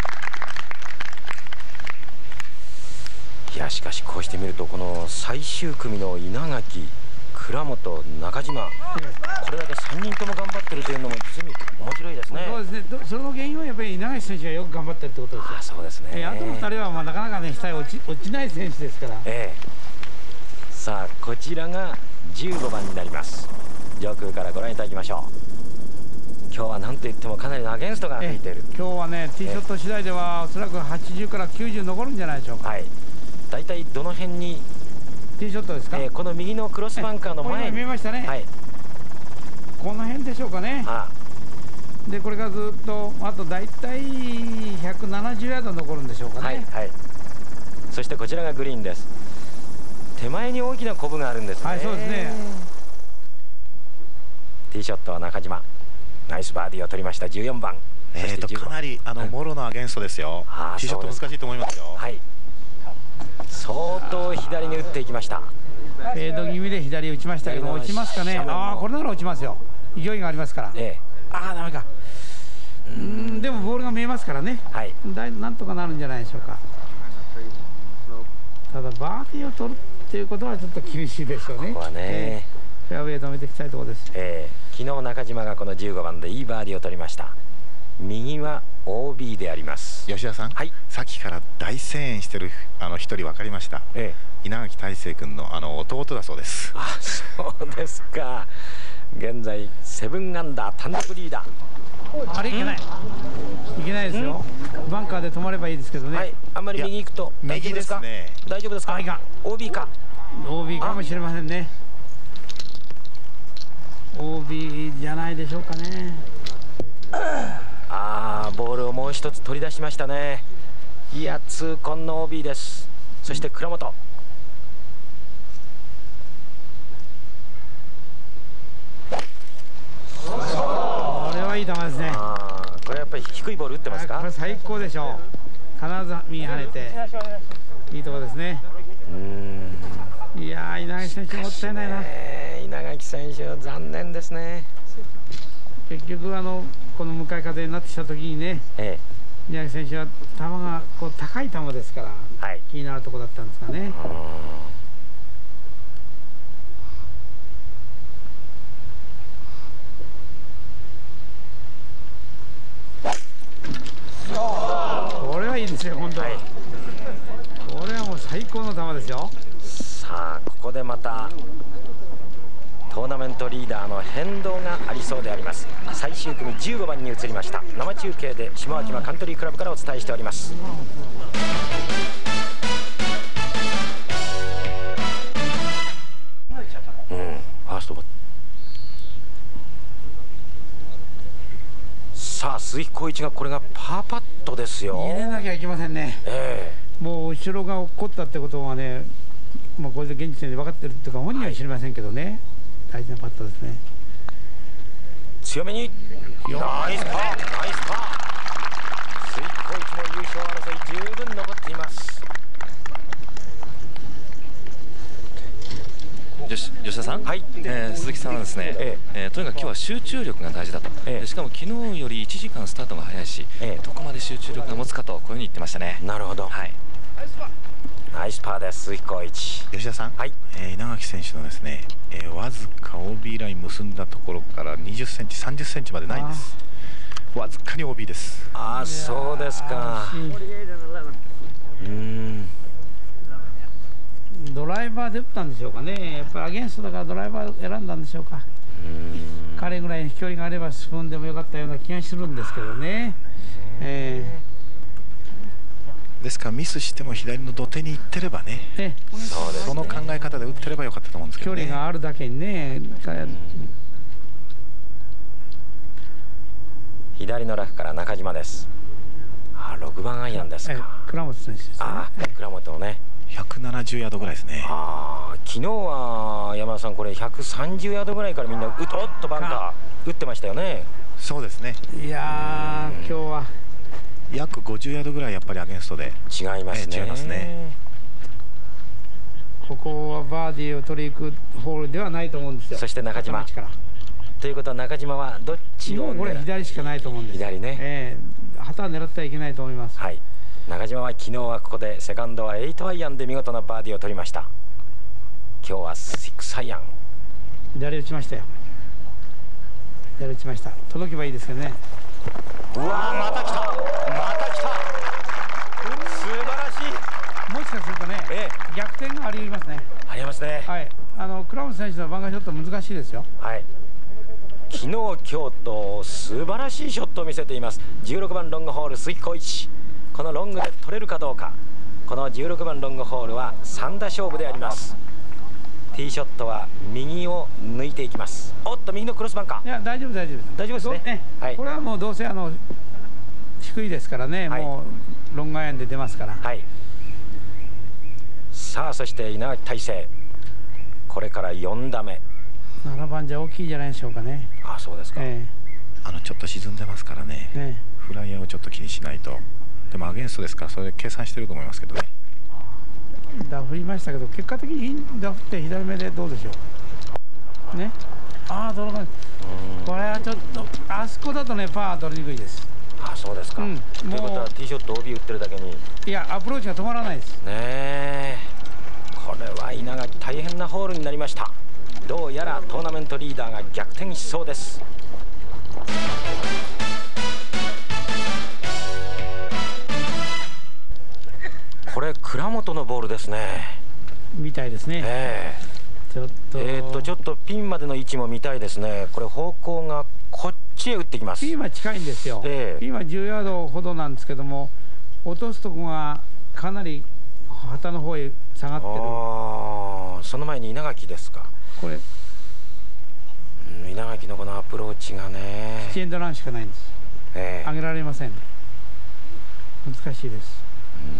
いやしかしこうしてみるとこの最終組の稲垣、倉本、中島、これだけ3人とも頑張ってるというのも実に面白いですね。 そうですね。その原因はやっぱり稲垣選手がよく頑張ってるってことですよ。 あ、そうですね。 あとの2人はなかなかね下へ落ちない選手ですから。 さあこちらが15番になります。上空からご覧いただきましょう。今日は何といってもかなりのアゲンストが吹いている。 今日はねティーショット次第ではおそらく80から90残るんじゃないでしょうか。 だいたいどの辺にティーショットですか。 この右のクロスバンカーの前に見えましたね。この辺でしょうかね。でこれからずっとあとだいたい170ヤード残るんでしょうかね。 そしてこちらがグリーンです。手前に大きなコブがあるんですね。 そうですね。 ティーショットは中島、ナイスバーディーを取りました14番。 かなりもろのアゲンストですよ。ティーショット難しいと思いますよ。 相当左に打っていきました。 フェード気味で左打ちましたけど落ちますかね。これなら落ちますよ。勢いがありますから。ダメか。でもボールが見えますからね。なんとかなるんじゃないでしょうか。ただバーディーを取るっていうことはちょっと厳しいでしょうね。 ここはね、 フェアウェイ止めていきたいところです。 昨日中島がこの15番でいいバーディーを取りました。右は OB であります。 吉田さん、さっきから大声援してる一人分かりました。稲垣大成君の弟だそうです。 あ、そうですか。現在7アンダー単独リーダー。 あれいけない。いけないですよ。バンカーで止まればいいですけどね。 あんまり右行くと大丈夫ですか。大丈夫ですか。OB か。 OB かもしれませんね。OB じゃないでしょうかね。 ボールをもう一つ取り出しましたね。いや、痛恨の OB です。そして倉本、 これはいい球ですね。 これやっぱり低いボール打ってますか。 これ最高でしょう。必ず右跳ねていいところですね。いやー、稲垣選手もったいないな。 稲垣選手残念ですね。 結局この向かい風になってきた時にね、稲垣選手は球がこう高い球ですから、気になるところだったんですがね。これはいいですよ、本当に。これはもう最高の球ですよ。 さあ、ここでまたトーナメントリーダーの変動がありそうであります。最終組15番に移りました。生中継で下秋間カントリークラブからお伝えしております。ファーストボット。さあ、鈴木浩一がこれがパーパットですよ。 入れなきゃいけませんね。もう後ろが落っこったってことはね、これで現時点で分かってるというか本人は知りませんけどね、大事なパットですね。 強めにナイスパー、ナイスパー。鈴木浩一も優勝争い十分残っています。 吉田さん、鈴木さんはですね、とにかく今日は集中力が大事だと、しかも昨日より1時間スタートが早いし、どこまで集中力が持つかと、こういうふうに言ってましたね。 なるほど、ナイスパーです、鈴木浩一。 吉田さん、稲垣選手のですね、わずか OB ライン結んだところから20センチ、30センチまでないんです。わずかに OB です。 そうですか。 ドライバーで打ったんでしょうかね。やっぱりアゲンストだからドライバーを選んだんでしょうか。彼ぐらいの飛距離があればスプーンでもよかったような気がするんですけどね。 ですからミスしても左の土手に行ってればね、その考え方で打ってればよかったと思うんですけどね。 距離があるだけにね。 左のラフから中島です。6番アイアンですか。 倉本選手ですね。 倉本のね、 170ヤードぐらいですね。 昨日は山田さん、これ130ヤードぐらいからみんなおっとバンカー打ってましたよね。 そうですね。 いやー、今日は約50ヤードぐらいやっぱりアゲンストで違いますね。 違いますね。 ここはバーディーを取りに行くホールではないと思うんですよ。 そして中島ということは、中島はどっちを？ これ左しかないと思うんです。 左ね。 旗は狙ってはいけないと思います。 中島は昨日はここでセカンドは8アイアンで見事なバーディーを取りました。今日は6アイアン。 左打ちましたよ。左打ちました。届けばいいですけどね。 また来た、また来た。素晴らしい。 もしかするとね、逆転がありますね。 ありますね。 倉本選手のバンカーショット難しいですよ。 昨日、今日と素晴らしいショットを見せています。16番ロングホール、鈴木浩一。このロングで取れるかどうか。この16番ロングホールは3打勝負であります。ティーショットは右を抜いていきます。おっと、右のクロスバンカー。 いや、大丈夫大丈夫大丈夫ですね。 これはもうどうせ低いですからね、もうロングアイアンで出ますから。 さあ、そして稲垣大成、これから4打目。 7番じゃ大きいじゃないでしょうかね。 そうですか。 ちょっと沈んでますからね、フライヤーをちょっと気にしないと。でもアゲンストですから、それで計算してると思いますけどね。 ダフりましたけど、結果的にダフって左目でどうでしょうね。どのかこれはちょっとあそこだとね、パー取りにくいです。 そうですか。ということはティーショット OB 打ってるだけに、 いや、アプローチが止まらないですね。これは稲垣大変なホールになりました。どうやらトーナメントリーダーが逆転しそうです。これ倉本のボールですね。 みたいですね。ちょっとピンまでの位置も見たいですね。これ方向がこっちへ打ってきます。ピンは近いんですよ。ピンは10ヤードほどなんですけども、落とすとこがかなり旗の方へ下がってる。 その前に稲垣ですか。これ稲垣のこのアプローチがね、 ピッチエンドランしかないんです。 上げられません。難しいです。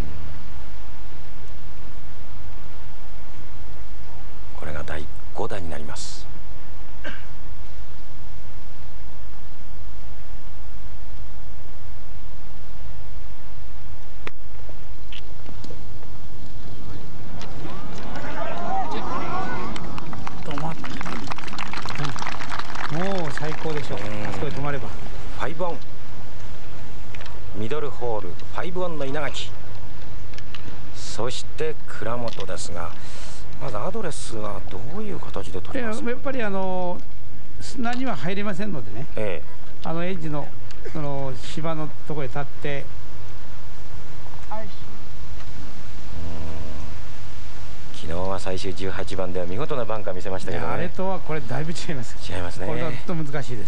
これが第5打になります。 もう最高でしょう。あそこで止まれば。 5オン。ミドルホール5オンの稲垣。そして倉本ですが、まずアドレスはどういう形で取りますか。 やっぱり砂には入れませんのでね、エッジの芝のところへ立って、 昨日は最終18番では見事なバンカー見せましたけどね。 あれとはこれだいぶ違います。 違いますね。 これはと難しいです。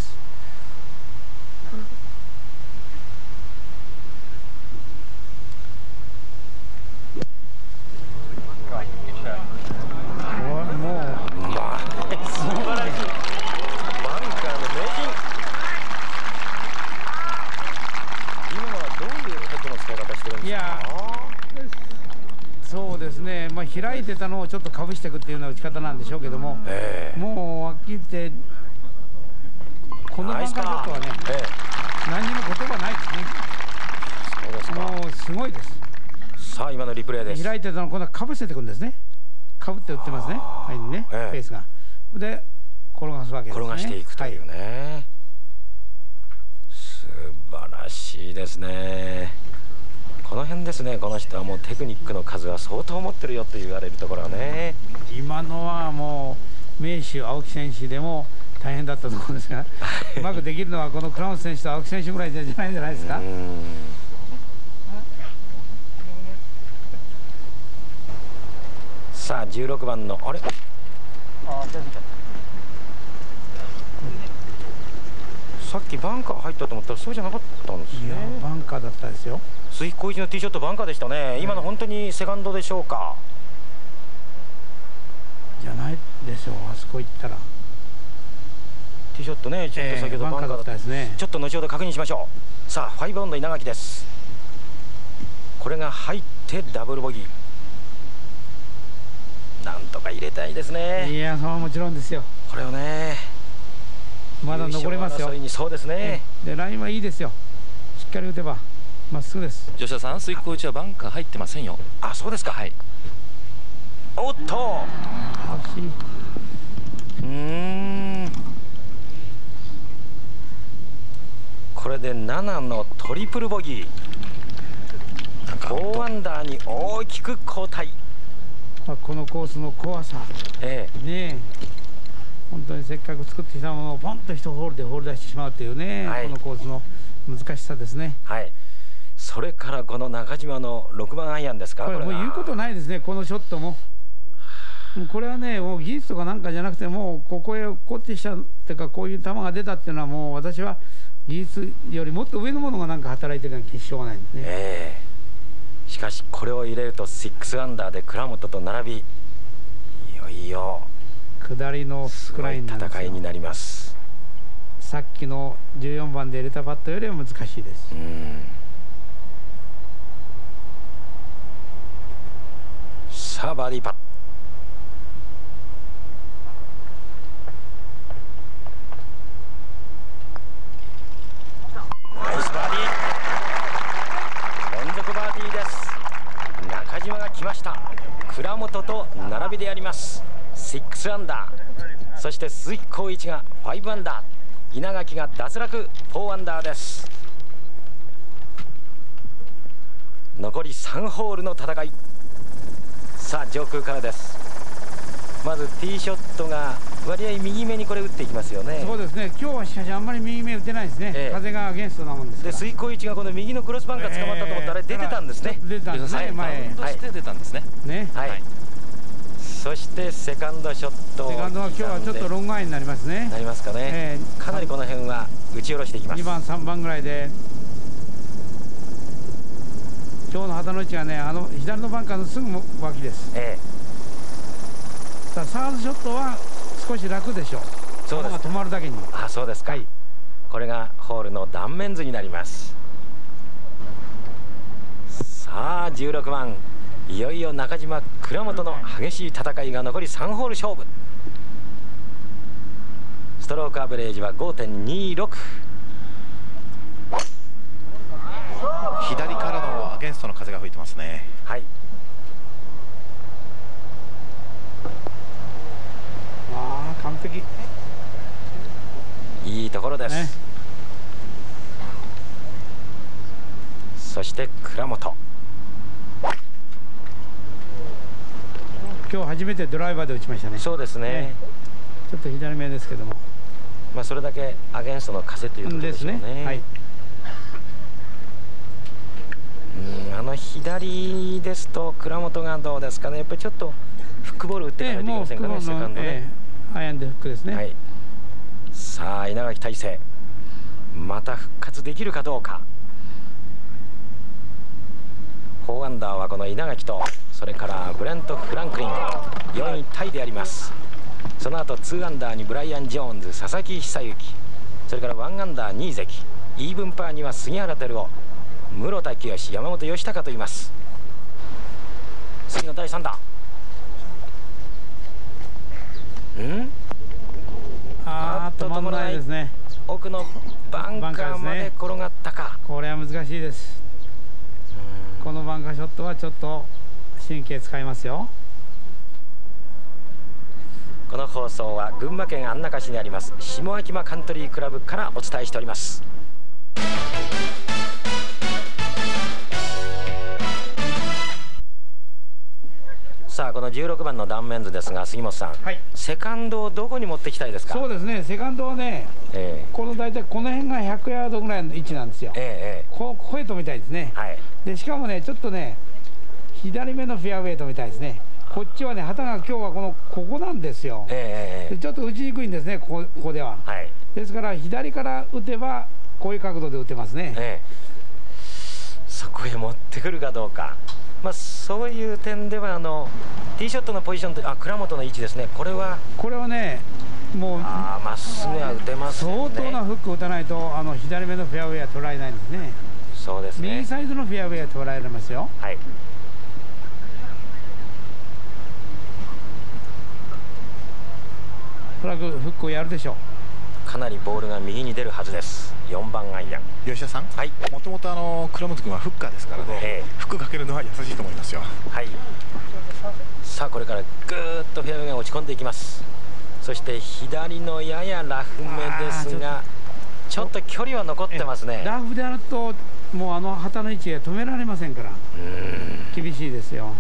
そうですね、開いてたのをちょっとかぶしていくっていうような打ち方なんでしょうけども、もうはっきり言ってこのバンカーショットはね、何にも言葉ないですね。 そうですか。 もうすごいです。 さあ今のリプレイです。 開いてたのを今度はかぶせていくんですね。かぶって打ってますね。はいね、フェースがで転がすわけですね。 転がしていくというね、素晴らしいですね。この辺ですね。この人はもうテクニックの数は相当持ってるよと言われるところはね。 今のはもう名手青木選手でも大変だったところですがうまくできるのはこの倉本選手と青木選手ぐらいじゃないんじゃないですか。 さあ16番のあれ、さっきバンカー入ったと思ったらそうじゃなかったんですね。 いやバンカーだったですよ。 鈴木浩一のティーショットバンカーでしたね。今の本当にセカンドでしょうか。 じゃないでしょう。あそこ行ったらティーショットね、ちょっと先ほどバンカーだったですね。ちょっと後ほど確認しましょう。さあ5オンの稲垣です。これが入ってダブルボギー、なんとか入れたいですね。 いや、それはもちろんですよ。 これをね、 まだ残れますよ。 そうですね。 でラインはいいですよ。しっかり打てばまっすぐです。 吉田さん、鈴木浩一はバンカー入ってませんよ。 あ、そうですか。はい。おっと。これで7のトリプルボギー。4アンダーに大きく後退。 このコースの怖さ。ね。本当にせっかく作ってきたものをポンと1ホールでホール出してしまうというね、このコースの難しさですね。 はい。それからこの中島の6番アイアンですか。 これもう言うことないですね。このショットも。これはね、もう技術とかなんかじゃなくて、もうここへ落っこってきたっていうか、こういう球が出たっていうのはもう私は技術よりもっと上のものがなんか働いてるような気しょうがないんですね。 しかしこれを入れると6アンダーで倉本と並び、いよいよ下りのスクラインなんですよ。 戦いになります。 さっきの14番で入れたパットよりは難しいです。 さあバーディーパット。ナイスバーディー。連続バーディーです。中島が来ました。倉本と並びでやります。6アンダー。そして鈴木浩一が5アンダー。稲垣が脱落4アンダーです。残り3ホールの戦い。さあ上空からです。まずティーショットが割合右目にこれ打っていきますよね。 そうですね。今日はしかしあんまり右目打てないですね。風がアゲンストなもんですから。 で鈴木浩一がこの右のクロスバンカー捕まったと思ったら、あれ出てたんですね。 出たんですね。 前として出たんですね。 はい。そしてセカンドショット。 セカンドは今日はちょっとロングアイになりますね。 なりますかね。かなりこの辺は打ち下ろしていきます。 2番3番ぐらいで。今日の旗の位置がね、左のバンカーのすぐ脇です。さあサードショットは少し楽でしょう。球が止まるだけに。 あ、そうですか。 これがホールの断面図になります。さあ16番、いよいよ中島倉本の激しい戦いが残り3ホール勝負。ストロークアベレージは 5.26。 左からのアゲンストの風が吹いてますね。 はい、 ああ完璧、 いいところです、ね、そして倉本、 今日初めてドライバーで打ちましたね。 そうですね、 ちょっと左目ですけども、 まあそれだけアゲンストの風ということですね。はい、あの左ですと倉本がどうですかね、やっぱりちょっとフックボール打っていかないといけませんかね、セカンドね。 アイアンでフックですね。はい、 さあ稲垣大成、また復活できるかどうか。4アンダーはこの稲垣と、それからブレント・フランクリン4位タイであります。その後2アンダーにブライアン・ジョーンズ、佐々木久之、それから1アンダー新関、イーブンパーには杉原照夫、室田清、山本義孝といます。次の第3打、 止まらないですね。 奥のバンカーまで転がったか。 これは難しいです。このバンカーショットはちょっと神経使いますよ。 この放送は群馬県安中市にあります下秋間カントリークラブからお伝えしております。さあこの16番の断面図ですが、杉本さん、はい、セカンドをどこに持ってきたいですか。 そうですね、セカンドはね、この大体この辺が100ヤードぐらいの位置なんですよ。ここへ止めたいですね。はい、でしかもね、ちょっとね左目のフェアウェイ止めたいですね。こっちはね、旗が今日はここなんですよ。でちょっと打ちにくいんですね、ここでは。はい、ですから左から打てばこういう角度で打てますね。 そこへ持ってくるかどうか。まあそういう点ではティーショットのポジションと倉本の位置ですね。これはね、もうまっすぐは打てますね。 相当なフックを打たないと左目のフェアウェイは捉えないんですね。 そうですね。 右サイドのフェアウェイは捉えられますよ。はい。おそらくフックをやるでしょう。 かなりボールが右に出るはずです。4番アイアン。 吉田さん、はい、もともと倉本君はフッカーですからね、フックかけるのは優しいと思いますよ。 はい、さあこれからぐーっとフェアウェイが落ち込んでいきます。そして左のややラフ目ですが、ちょっと距離は残ってますね。 ラフであるともう旗の位置が止められませんから厳しいですよ。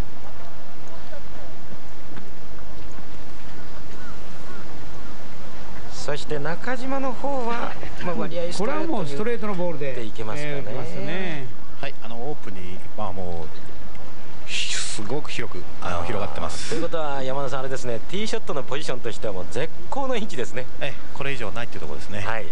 そして中島の方は、割合これはもうストレートのボールでいけますかね。 はい、オープンにもうすごく広く広がってます。 ということは山田さん、あれですね、ティーショットのポジションとしてはもう絶好の位置ですね。 これ以上ないっていうところですね。はい。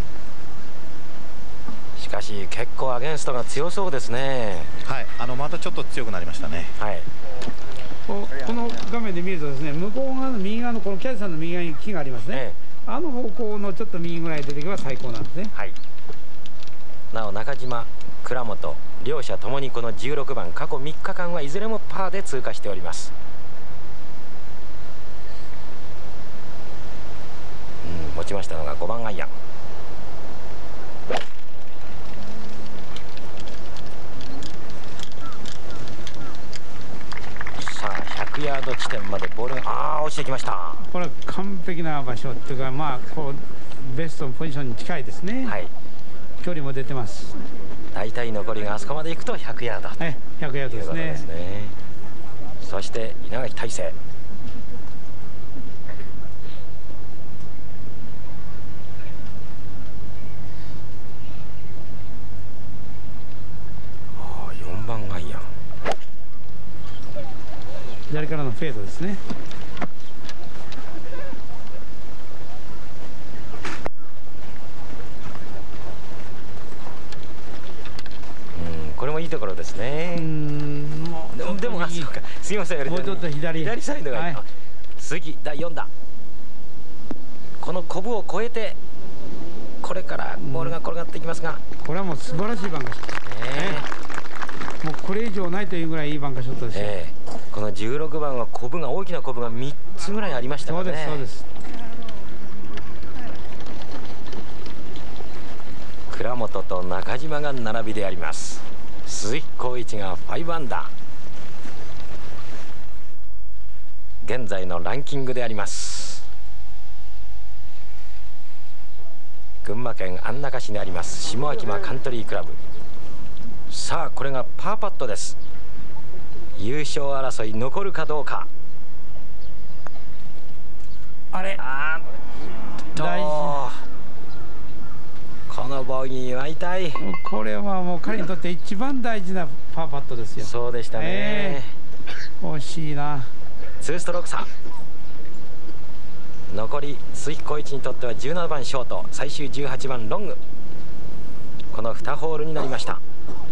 しかし結構アゲンストが強そうですね。 はい、またちょっと強くなりましたね。はい。 この画面で見るとですね、向こう側の右側のこのキャディさんの右側に木がありますね。方向のちょっと右ぐらい出ていけば最高なんですね。はい。 なお中島、倉本両者ともにこの16番、過去3日間はいずれもパーで通過しております。持ちましたのが5番アイアン。さあ100ヤード地点までボールが落ちてきました。 これは完璧な場所っていうか、ベストのポジションに近いですね。はい、距離も出てます。 大体残りがあそこまで行くと100ヤード。 100ヤードですね。 そして稲垣大成。4番アイアン。 左からのフェードですね。 これもいいところですね。でもそうか、杉本さんよりもうちょっと左サイドがいい。次第4打。このコブを越えてこれからボールが転がっていきますが、 これはもう素晴らしいバンカーショット、もうこれ以上ないというぐらいいいバンカーショットですよ。 この16番はコブが、大きなコブが3つぐらいありましたからね。 そうですそうです。 倉本と中島が並びであります。鈴木浩一が5アンダー、現在のランキングであります。群馬県安中市にあります下秋間カントリークラブ。さあこれがパーパットです。優勝争い残るかどうか。 あれ、大事。 このボギーは痛い。 これはもう彼にとって一番大事なパーパットですよ。 そうでしたね。 惜しいな。 2ストローク差。残り鈴木浩一にとっては17番ショート、最終18番ロング、この2ホールになりました。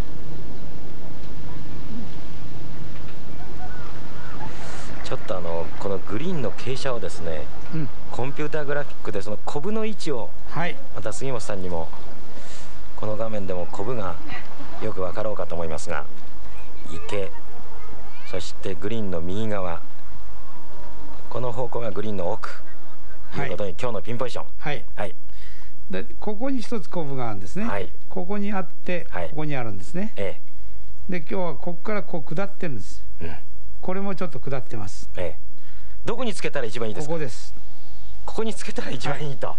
ちょっとこのグリーンの傾斜をですね、コンピューターグラフィックでそのコブの位置を、また杉本さんにもこの画面でもコブがよく分かろうかと思いますが、池、そしてグリーンの右側、この方向がグリーンの奥ということに、今日のピンポジション、 でここに一つコブがあるんですね。ここにあって、ここにあるんですね。で今日はここからこう下ってるんです。これもちょっと下ってます。 どこにつけたら一番いいですか。 ここです。 ここにつけたら一番いいと。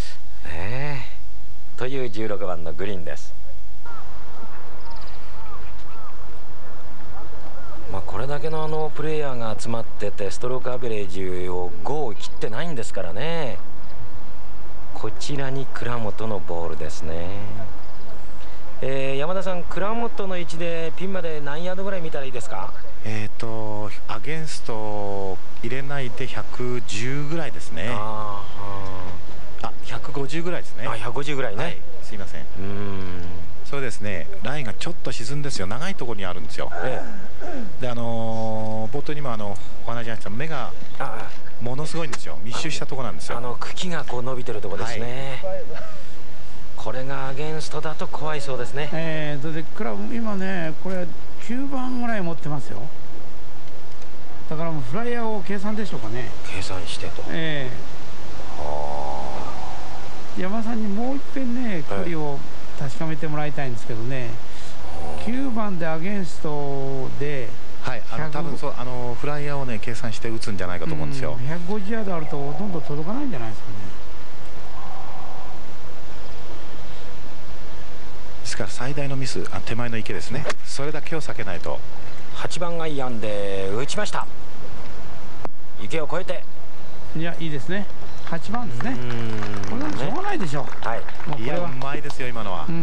という16番のグリーンです。これだけのプレーヤーが集まってて、ストロークアベレージを5を切ってないんですからね。こちらに倉本のボールですね。山田さん、倉本の位置でピンまで何ヤードぐらい見たらいいですか。 アゲンスト入れないで110ぐらいですね。150ぐらいですね。 150ぐらいね。 すいません。そうですね。ラインがちょっと沈んですよ。長いところにあるんですよ。で冒頭にもお話しました目がものすごいんですよ。密集したところなんですよ。 茎がこう伸びてるところですね。これがアゲンストだと怖いそうですね。 でクラブ今ね、これ9番ぐらい持ってますよ。だからもうフライヤーを計算でしょうかね。 計算してと。 山田さんにもう一遍ね、距離を確かめてもらいたいんですけどね。9番でアゲンストで、 多分そうフライヤーをね計算して打つんじゃないかと思うんですよ。 150ヤードあるとほとんど届かないんじゃないですかね。 ですから最大のミス、手前の池ですね。それだけを避けないと。 8番アイアンで打ちました。池を越えて、 いやいいですね。8番ですね。これはしょうがないでしょう。 いやうまいですよ今のは。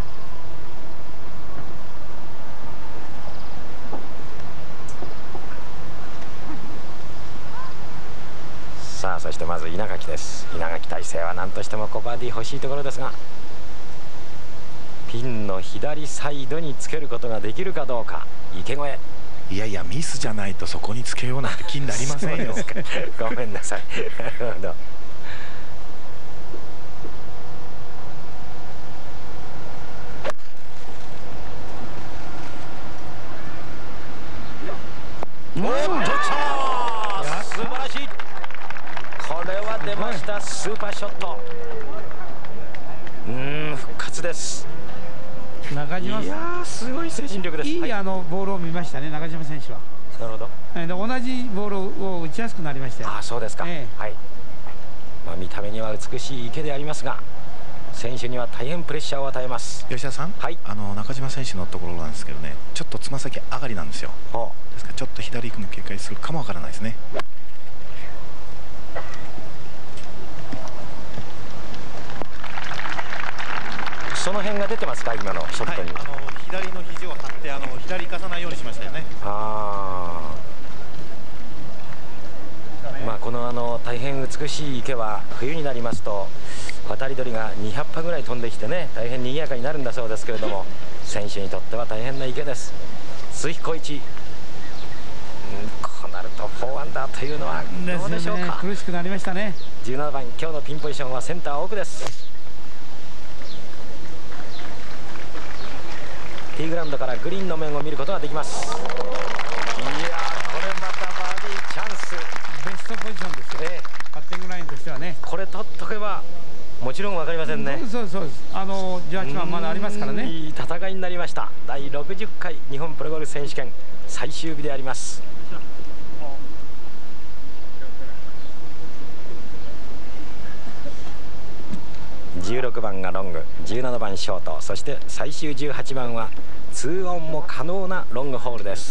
さあそしてまず稲垣です。稲垣大成は何としてもここバーディー欲しいところですが、ピンの左サイドにつけることができるかどうか。池越え、 いやいやミスじゃないとそこにつけようなんて気になりませんよ。 ごめんなさい。なるほど。素晴らしい。これは出ました、スーパーショット。復活です。 中島、 いやすごい精神力です。 いいボールを見ましたね、中島選手は。 なるほど。同じボールを打ちやすくなりましたよ。 そうですか。見た目には美しい池でありますが、選手には大変プレッシャーを与えます。 吉田さん、中島選手のところなんですけどね、ちょっとつま先上がりなんですよ。ですからちょっと左行くの警戒するかもわからないですね。 その辺が出てますか、今のショットに。 左の肘を張って左行かさないようにしましたよね。 この大変美しい池は冬になりますと渡り鳥が200羽ぐらい飛んできてね、大変賑やかになるんだそうですけれども、選手にとっては大変な池です。鈴木浩一、こうなると4アンダーというのはどうでしょうか。 苦しくなりましたね。 17番、今日のピンポジションはセンター奥です。 ティーグラウンドからグリーンの面を見ることができます。いやー、これまたバーディーチャンス、 ベストポジションですよ、パッティングラインとしてはね。 これ取っとけばもちろん分かりませんね。 そうです。18番まだありますからね。 いい戦いになりました。第60回日本プロゴルフ選手権最終日であります。16番がロング、17番ショート、そして最終18番は2オンも可能なロングホールです。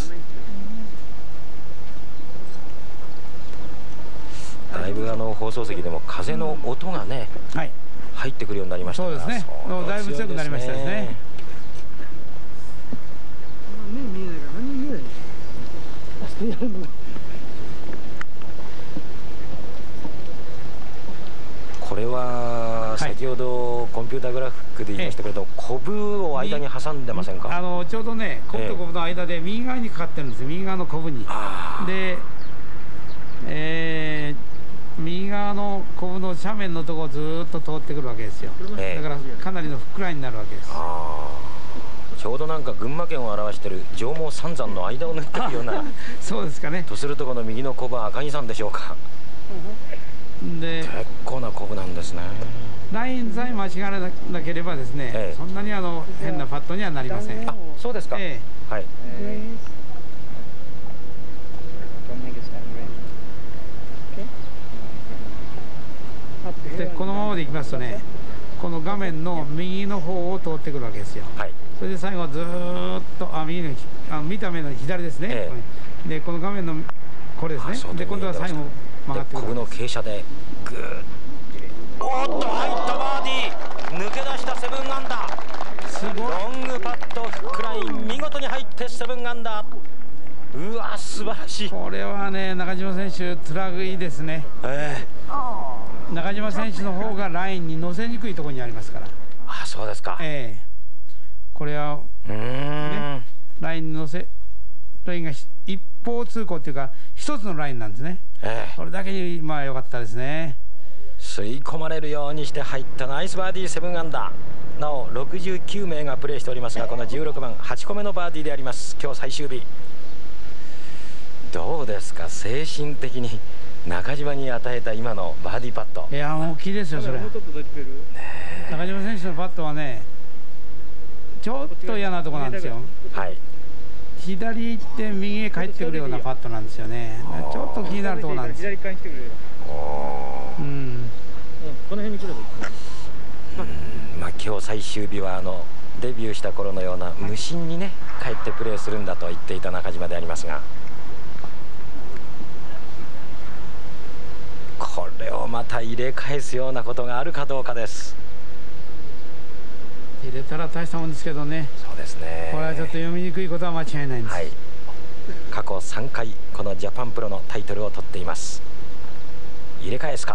だいぶ放送席でも風の音がね、入ってくるようになりましたから。 そうですね、だいぶ強くなりましたですね。 これは先ほどコンピューターグラフィックで言いましたけど、コブを間に挟んでませんか？ ちょうどね、コブとコブの間で右側にかかってるんですよ、右側のコブに。で、右側のコブの斜面のところをずっと通ってくるわけですよ。だからかなりのフックラインになるわけです。 ちょうどなんか群馬県を表している上毛三山の間を縫っているようなそうですかね。 とするとこの右のコブは赤城山でしょうか。で結構なコブなんですね。 ラインさえ間違わなければですね、そんなに変なパットにはなりません。 そうですか。はい。 でこのままでいきますとね、この画面の右の方を通ってくるわけですよ。それで最後ずーっと右の見た目の左ですね。でこの画面のこれですね。で今度は最後曲がってくる。 コブの傾斜でグーッ、おっと入ったバーディー、抜け出した7アンダー。すごいロングパット、フックライン見事に入って7アンダー。うわ素晴らしい。 これはね、中島選手つらぐいいですね。中島選手の方がラインに乗せにくいところにありますから。 そうですか。 これはね、ラインに乗せ、ラインが一方通行っていうか一つのラインなんですね。それだけに良かったですね。 吸い込まれるようにして入ったナイスバーディー7アンダー。なお69名がプレーしておりますが、この16番8個目のバーディーであります。今日最終日。どうですか、精神的に中島に与えた今のバーディーパット。 いや大きいですよそれ。中島選手のパットはね、ちょっと嫌なところなんですよ。左行って右へ帰ってくるようなパットなんですよね。ちょっと気になるところなんです。 この辺に来ればいい。今日最終日はデビューした頃のような無心にね帰ってプレーするんだと言っていた中島でありますが、これをまた入れ返すようなことがあるかどうかです。 入れたら大したもんですけどね。 そうですね。 これはちょっと読みにくいことは間違いないんです。 過去3回このジャパンプロのタイトルを取っています。入れ返すか。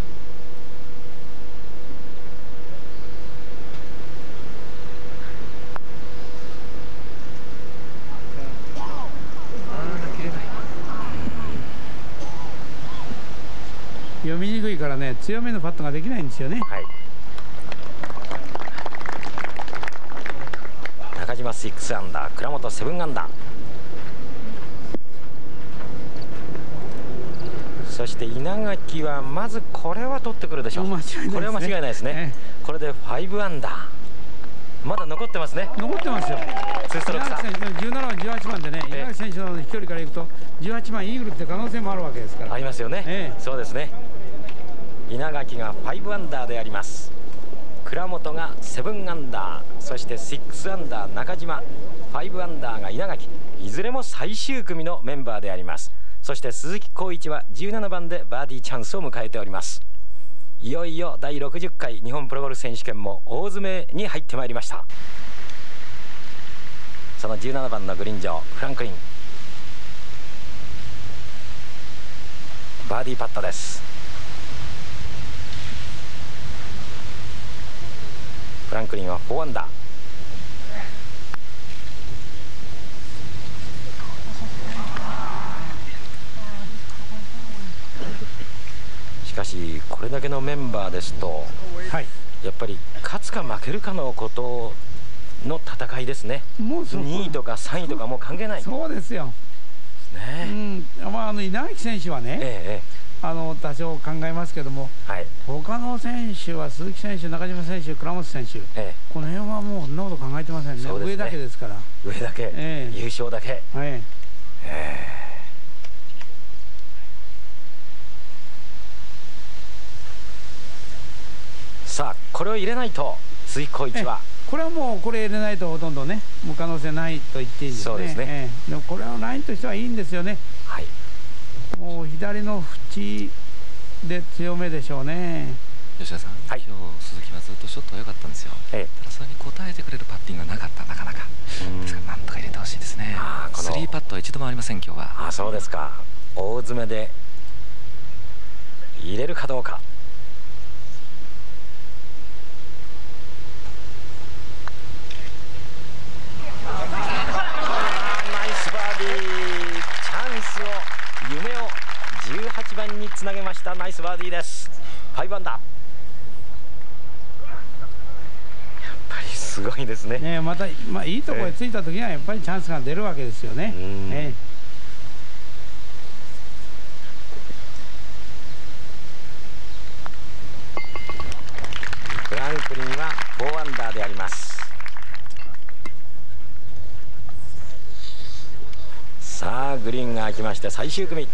読みにくいからね、強めのパットができないんですよね。 中島6アンダー、倉本7アンダー。そして稲垣はまずこれは取ってくるでしょう。これは間違いないですね。これで5アンダー。まだ残ってますね。 残ってますよ。 2ストローク差。 17番、18番でね、稲垣選手の飛距離からいくと18番イーグルって可能性もあるわけですから。 ありますよね。そうですね。稲垣が5アンダーであります。倉本が7アンダー、そして6アンダー中島、5アンダーが稲垣、いずれも最終組のメンバーであります。そして鈴木浩一は17番でバーディーチャンスを迎えております。いよいよ第60回日本プロゴルフ選手権も大詰めに入ってまいりました。その17番のグリーン上、フランクリンバーディーパットです。フランクリンは4アンダー。しかしこれだけのメンバーですと、やっぱり勝つか負けるかのことの戦いですね。もう2位とか3位とかもう関係ない。 そうですよ。ね。まあ稲垣選手はね、多少考えますけども、他の選手は鈴木選手、中島選手、倉本選手、この辺はもうそんなこと考えてませんね。上だけですから。 上だけ、優勝だけ。さあこれを入れないと鈴木浩一はこれはもうこれ入れないとほとんどねもう可能性ないと言っていいですね。 そうですね。 でもこれはラインとしてはいいんですよね。はい。もう左の縁で強めでしょうね。 吉田さん、今日鈴木はずっとショットは良かったんですよ。ただそれに応えてくれるパッティングがなかった、なかなか。ですからなんとか入れてほしいですね。スリーパットは一度もありません今日は。 そうですか。大詰めで入れるかどうか。夢を18番につなげました。ナイスバーディーです。5アンダー。やっぱりすごいですね。 ね、また、いいところへついた時にはやっぱりチャンスが出るわけですよね。 フランクリンは4アンダーであります。さあグリーンが空きまして最終組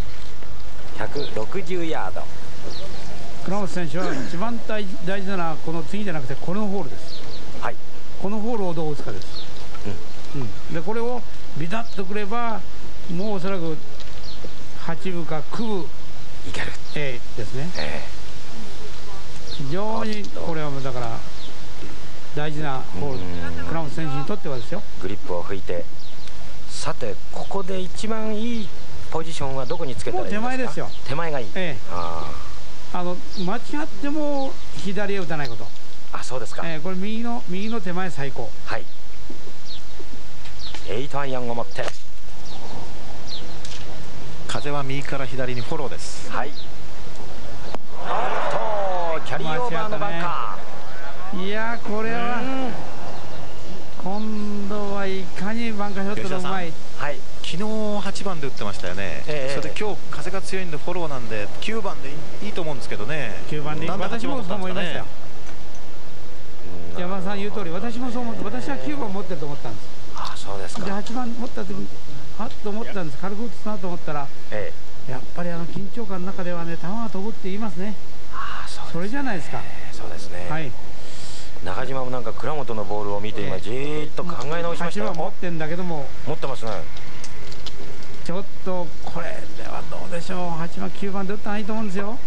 160ヤード。 倉本選手は一番大事なのはこの次じゃなくてこのホールです。はい。このホールをどう打つかです。でこれをビタッとくればもうおそらく8分か9分いける。 ですね。非常にこれはだから大事なホール。倉本選手にとってはですよ。 グリップを拭いて。さてここで一番いいポジションはどこにつけたらいいですか。 もう手前ですよ。 手前がいい。 間違っても左へ打たないこと。 そうですか。 これ右の手前最高。はい。 8アイアンを持って風は右から左にフォローです。 はい。キャリーオーバーのバンカー。いやこれは今度はいかにバンカーショットのうまい。 はい。昨日8番で打ってましたよね。それで今日風が強いんでフォローなんで9番でいいと思うんですけどね。 9番で私もそう思いましたよ。山田さん言う通り私もそう思って、私は9番持ってると思ったんです。 そうですか。 で8番持った時にはっと思ったんです。軽く打つなと思ったら、やっぱり緊張感の中ではね球が飛ぶって言いますね。それじゃないですか。 そうですね。はい。中島もなんか倉本のボールを見て今じーっと考え直しましたよ。 8番持ってんだけども持ってますね。 ちょっとこれではどうでしょう。8番9番で打ったらいいと思うんですよ。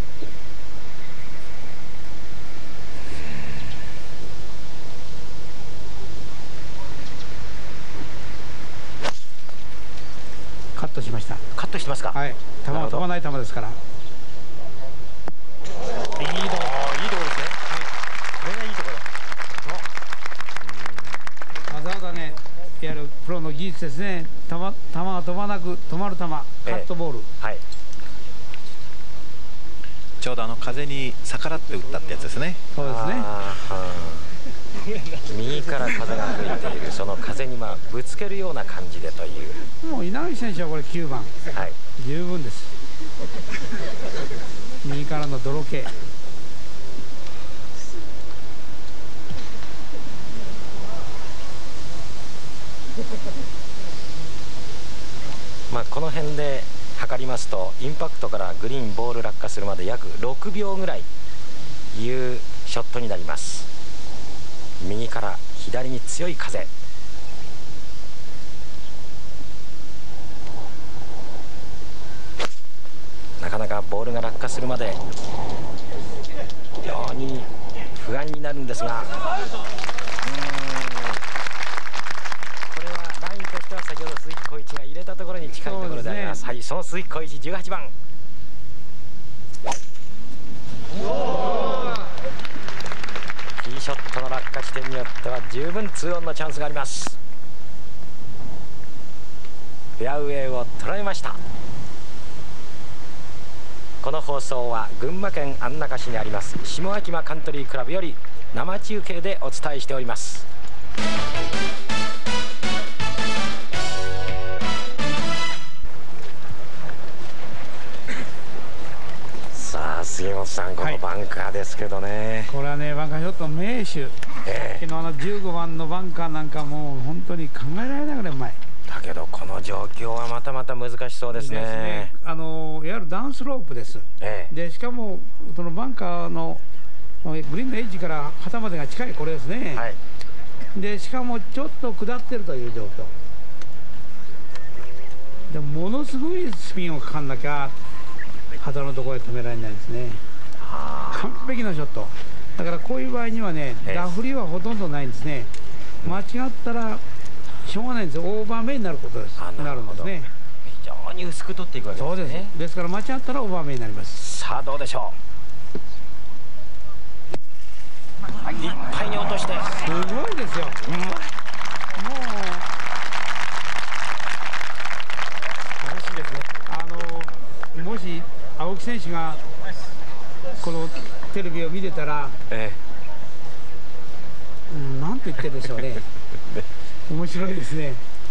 カットしました。 カットしてますか。 はい。球は飛ばない球ですから。いいところですね。これがいいところ。わざわざね、やるプロの技術ですね。球が飛ばなく止まる球、カットボール。はい。 ちょうど風に逆らって打ったってやつですね。 そうですね。 右から風が吹いている、その風にぶつけるような感じでという。 もう稲垣選手はこれ9番。はい。十分です。右からの泥系。 この辺で測りますとインパクトからグリーンボール落下するまで約6秒ぐらいいうショットになります。右から左に強い風。なかなかボールが落下するまで非常に不安になるんですが、これはラインとしては先ほど鈴木浩一が入れたところに近いところであります。はい、その鈴木浩一18番。ティーショットの落下地点によっては十分2オンのチャンスがあります。フェアウェイを捉えました。この放送は群馬県安中市にあります下秋間カントリークラブより生中継でお伝えしております。 さあ杉本さん、このバンカーですけどね、 これはねバンカーショットの名手、昨日の15番のバンカーなんかもう本当に考えられないぐらいうまい。 だけどこの状況はまたまた難しそうですね。 いわゆるダウンスロープです。でしかもそのバンカーのグリーンのエッジから旗までが近いこれですね。でしかもちょっと下ってるという状況で、ものすごいスピンをかかんなきゃ旗のところへ止められないですね。完璧なショットだから、こういう場合にはねダフりはほとんどないんですね。間違ったらしょうがないんですよ。オーバーメイになることです。なるんですね。 非常に薄く取っていくわけですね。そうです。 ですから間違ったらオーバーメイになります。 さあどうでしょう。いっぱいに落として、 すごいですよ。もし青木選手がこのテレビを見てたら、なんて言ってるでしょうね。面白いですね。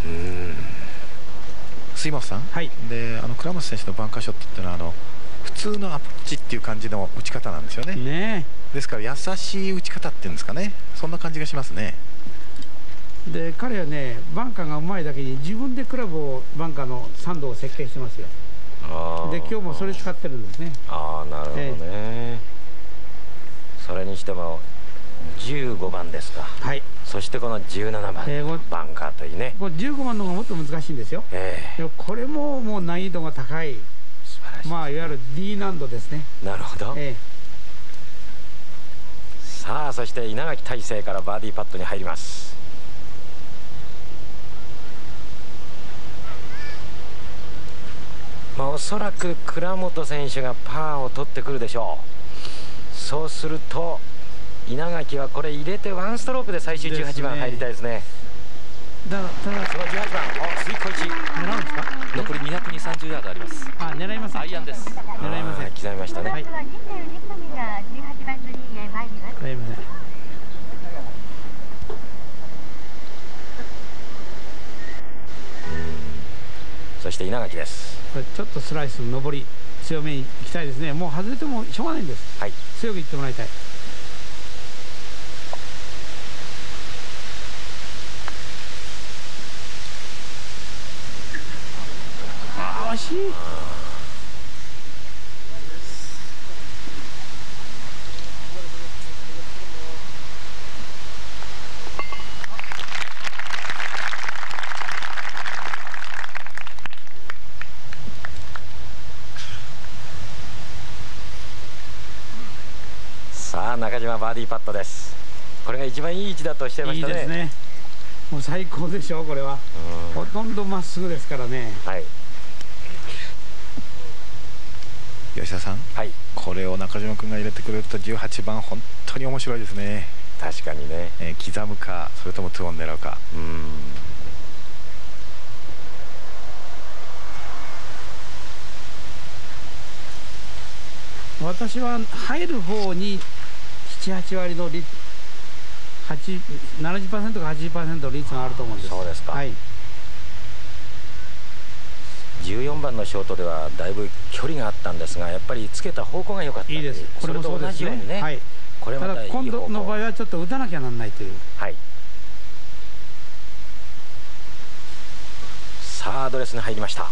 杉本さん、で倉松選手のバンカーショットっていうのは普通のアプローチっていう感じの打ち方なんですよね。ですから優しい打ち方っていうんですかね、そんな感じがしますね。 で彼はねバンカーがうまいだけに自分でクラブをバンカーの3度を設計してますよ。で今日もそれ使ってるんですね。 なるほどね。それにしても15番ですか。そしてこの17番、バンカーといいね。 これ15番の方がもっと難しいんですよ。でもこれももう難易度が高い、いわゆる D 難度ですね。 なるほど。さあそして稲垣大成からバーディーパットに入ります。おそらく倉本選手がパーを取ってくるでしょう。そうすると稲垣はこれ入れて1ストロークで最終18番入りたいですね。 ただその 18番、杉小一狙うんですか。 残り230ヤードあります。 狙いません。 アイアンです。 狙いません。 刻みましたね。 狙いません。 そして稲垣です。 ちょっとスライスの上り強めにいきたいですね。もう外れてもしょうがないんです。強くいってもらいたい。惜しい。 さあ中島バーディーパットです。これが一番いい位置だとおっしゃいましたね。 いいですね。もう最高でしょう。これはほとんどまっすぐですからね。 吉田さん、これを中島君が入れてくれると18番本当に面白いですね。 確かにね、 刻むかそれとも2オン狙うか。 私は入る方に7、8割の率、70% か 80% の率があると思うんです。 そうですか。14番のショートではだいぶ距離があったんですが、やっぱりつけた方向が良かった。 いいです。これもそうですね。これまた今度の場合はちょっと打たなきゃなんないという。 さあアドレスに入りました。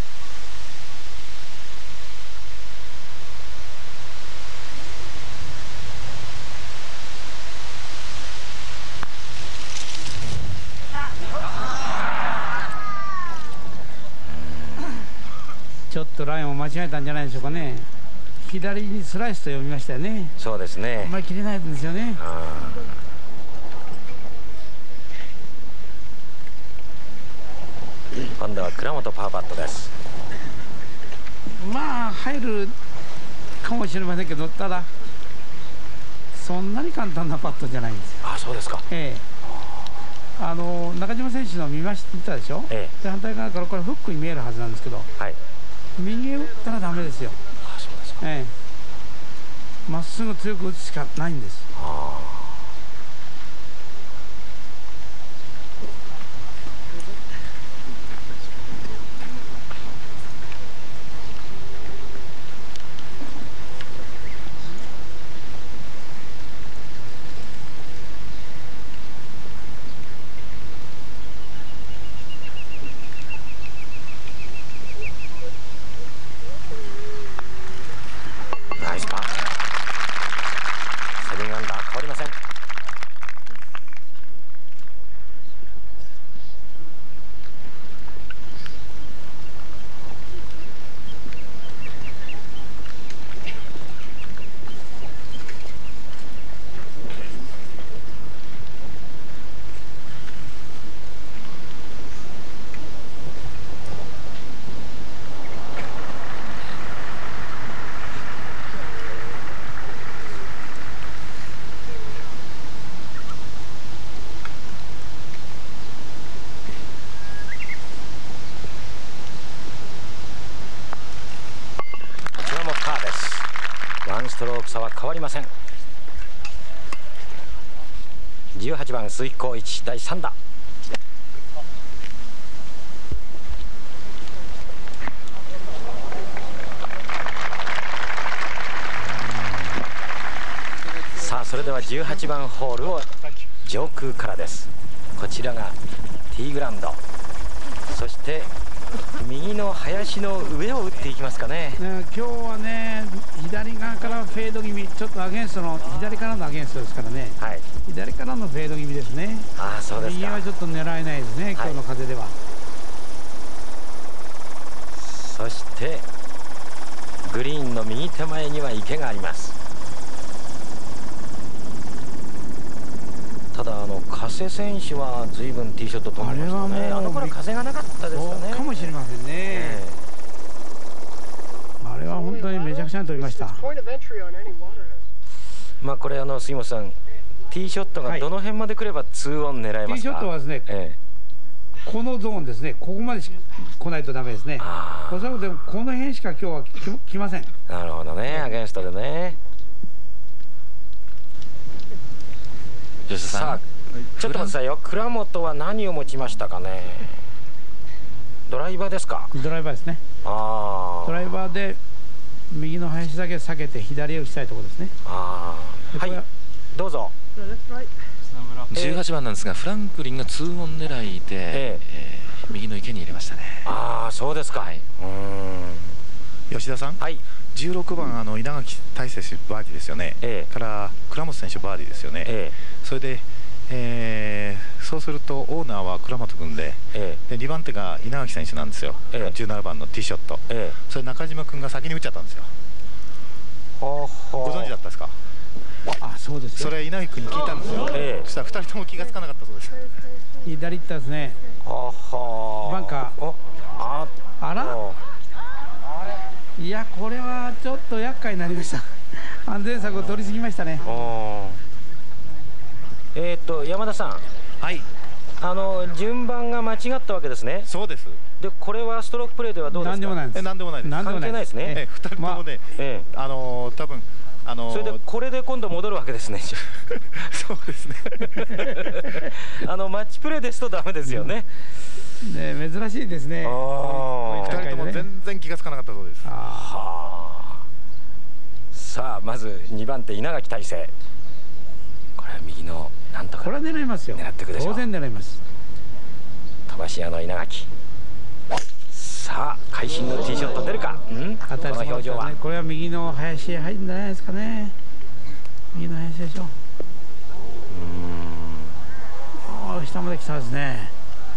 ちょっとラインを間違えたんじゃないでしょうかね。左にスライスと読みましたよね。 そうですね。 あんまり切れないんですよね。 今度は倉本パーパットです。 まあ入るかもしれませんけど、ただそんなに簡単なパットじゃないんですよ。 そうですか。 中島選手の見たでしょ。で反対側からこれフックに見えるはずなんですけど、右へ打ったらダメですよ。 そうですか。 まっすぐ強く打つしかないんです。 トローク差は変わりません。18番鈴木浩一第3打。さあそれでは18番ホールを上空からです。こちらがティーグラウンド、そして右の林の上を打っていきますかね。 今日はね、左側からフェード気味、ちょっとアゲンストの左からのアゲンストですからね、はい、左からのフェード気味ですね。 ああ、そうですか。 右はちょっと狙えないですね、今日の風では。 そしてグリーンの右手前には池があります。ただ加瀬選手は随分ティーショット飛んでましたね。あの頃風がなかったですかね。 かもしれませんね。あれは本当にめちゃくちゃに飛びました。 まあこれ杉本さん、ティーショットがどの辺まで来れば2オン狙えますか。ティーショットはですね、このゾーンですね、ここまで来ないとダメですね。おそらくでもこの辺しか今日は来ません。 なるほどね、アゲンストでね。さあちょっと待ってくださいよ。倉本は何を持ちましたかね。ドライバーですか。 ドライバーですね。ドライバーで右の林だけ避けて左へ打ちたいところですね。 はい、どうぞ。 18番なんですが、フランクリンが2オン狙いで、右の池に入れましたね。 ああ、そうですか。はい、 吉田さん、はい、16番稲垣大勢選手バーディーですよね、から倉本選手バーディーですよね、それで、そうするとオーナーは倉本君で、2番手が稲垣選手なんですよ、17番のティーショット、それ中島君が先に打っちゃったんですよ。ご存知だったですか。 あ、そうです。 それ稲垣君に聞いたんですよ、そしたら2人とも気がつかなかったそうです。 左行ったですね。バンカー。あら、いや、これはちょっと厄介になりました。安全策を取りすぎましたね。 山田さん、はい、順番が間違ったわけですね。 そうです。 で、これはストロークプレーではどうですか。 何でもないです。何でもないです。 関係ないですね。 2人ともね、多分それでこれで今度戻るわけですね。 そうですね。 マッチプレーですとダメですよね。 ね、珍しいですね。 2人とも全然気がつかなかったそうです。 さあまず2番手稲垣大勢、これは右のなんとか、 これは狙いますよ。 狙っていくでしょう。 当然狙います。 飛ばし屋の稲垣、さあ会心のティーショット出るか。この表情は、 これは右の林へ入るんじゃないですかね。右の林でしょ。下まで来たですね。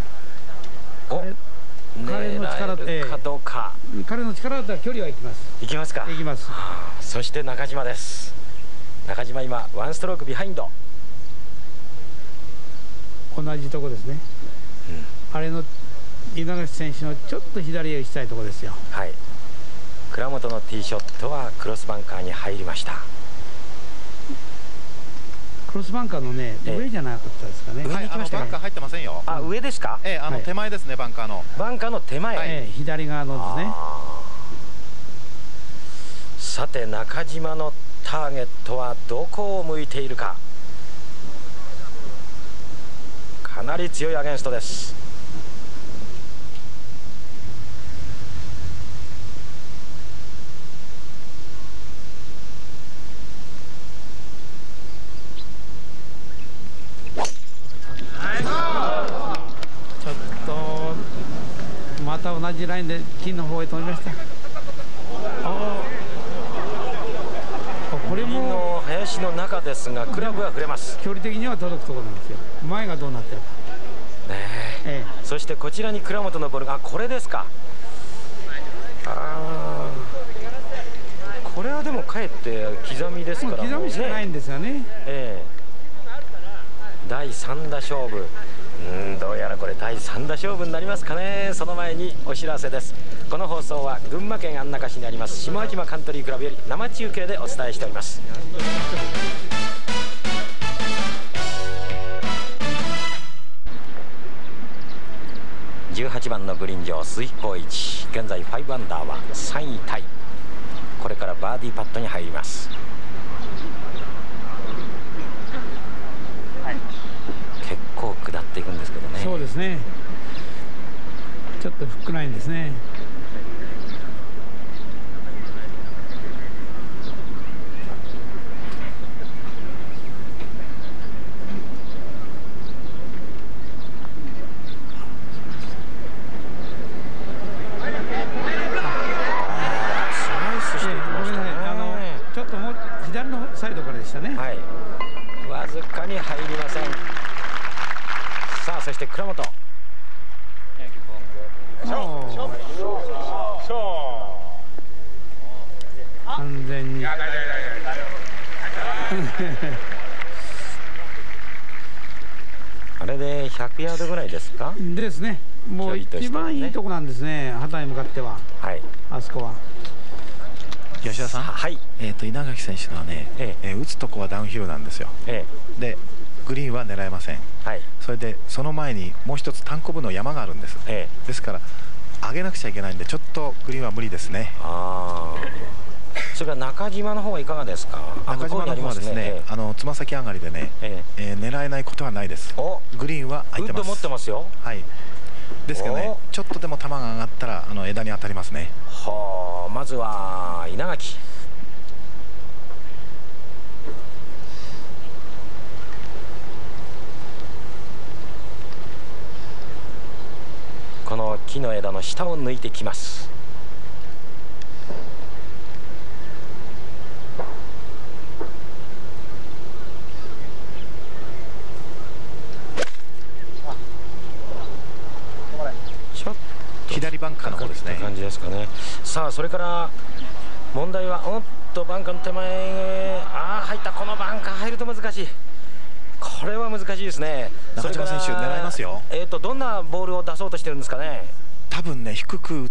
彼の力かどうか。彼の力だったら距離はいきます。 いきますか。 いきます。 そして中島です。中島今1ストロークビハインド。 同じとこですね。あれの稲垣選手のちょっと左へ打ちたいところですよ。 はい。倉本のティーショットはクロスバンカーに入りました。 クロスバンカーのね、上じゃなかったですかね。 上に行きましたね。バンカー入ってませんよ。 あ、上ですか。 手前ですね、バンカーの。 バンカーの手前。 左側のですね。 さて中島のターゲットはどこを向いているか。かなり強いアゲンストです。 また同じラインでピンの方へ飛びました。これも林の中ですがクラブは触れます。 距離的には届くところなんですよ。前がどうなってるか。 そしてこちらに倉本のボールが、これですか。これはでもかえって刻みですから、 刻みしかないんですよね。 第3打勝負。どうやらこれ第3打勝負になりますかね。その前にお知らせです。この放送は群馬県安中市にあります下秋間カントリークラブより生中継でお伝えしております。18番のグリーン上鈴木浩一、現在5アンダーは3位タイ。これからバーディーパットに入ります。 っていくんですけどね。 そうですね。ちょっとフックラインですね。サイドからでしたね。 はい。わずかに入りません。さあ、そして倉本。 完全に。 あれで100ヤードぐらいですか。 ですね。もう一番いいとこなんですね。旗に向かっては。はい。あそこは。 吉田さん、はい、稲垣選手のはね、打つとこはダウンヒルなんですよ。でグリーンは狙えません。はい、それでその前にもう一つ単行部の山があるんです。ですから上げなくちゃいけないんでちょっとグリーンは無理ですね。 それから中島の方はいかがですか。 中島の方はですね、つま先上がりでね、狙えないことはないです。グリーンは空いてます。 ウッド持ってますよ。 はい。ですけどね、ちょっとでも球が上がったら枝に当たりますね。 はあ、まずは稲垣。この木の枝の下を抜いてきます。 左バンカーの方ですね。 感じですかね。さあ、それから問題はバンカーの手前へ入った。このバンカー入ると難しい。これは難しいですね。 中島選手狙いますよ。 どんなボールを出そうとしてるんですかね。 多分ね、低く打って、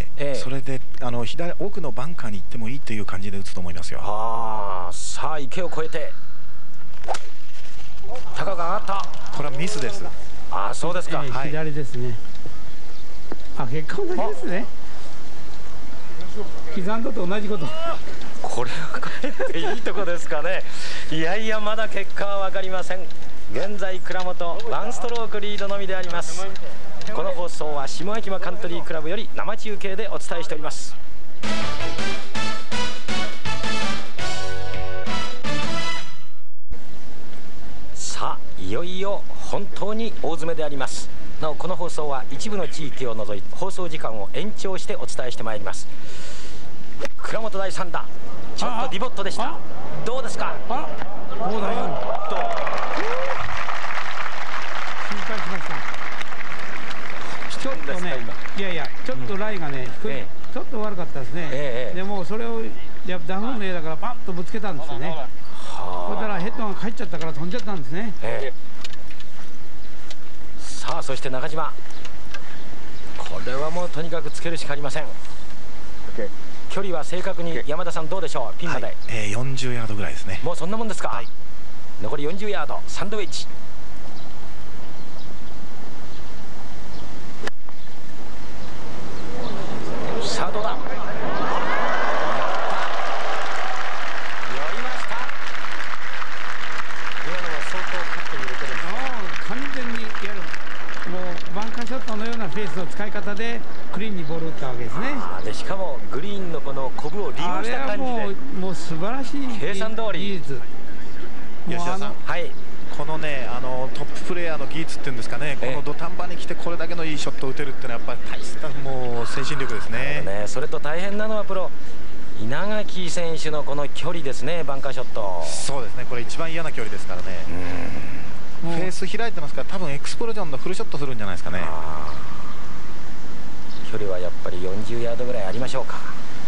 それで左奥のバンカーに行ってもいいという感じで打つと思いますよ。 さあ、池を越えて高く上がった。 これはミスです。 そうですか。 左ですね。結果同じですね。刻んだと同じこと。 これは帰っていいとこですかね。いやいや、まだ結果は分かりません。現在倉本1ストロークリードのみであります。この放送は下秋間カントリークラブより生中継でお伝えしております。さあ、いよいよ本当に大詰めであります。なおこの放送は一部の地域を除いて放送時間を延長してお伝えしてまいります。倉本第3打、ちょっとディボットでした。どうですか。 心配しました。ちょっとね、ちょっとライがね、ちょっと悪かったですね。でもそれをダフの絵だからパンとぶつけたんですよね。そしたらヘッドが返っちゃったから飛んじゃったんですね。 さあ、そして中島、これはもうとにかくつけるしかありません。距離は正確に山田さんどうでしょう。ピンまで、 40ヤードぐらいですね。 もうそんなもんですか。残り40ヤード、サンドウェッジ。さあ、どうだ。寄りました。今のは相当カットに入れてるんですか。 完全にやる。もうバンカーショットのようなフェースの使い方でクリーンにボール打ったわけですね。 でしかもグリーンのこのコブを利用した感じで、 もう素晴らしい計算通り。 吉田さん、このね、トッププレーヤーの技術っていうんですかね、この土壇場に来てこれだけのいいショットを打てるっていうのはやっぱり大したもう精神力ですね。 それと大変なのはプロ稲垣選手のこの距離ですね。バンカーショット。 そうですね、これ一番嫌な距離ですからね。フェース開いてますから、多分エクスプロージョンのフルショットするんじゃないですかね。 距離はやっぱり40ヤードぐらいありましょうか。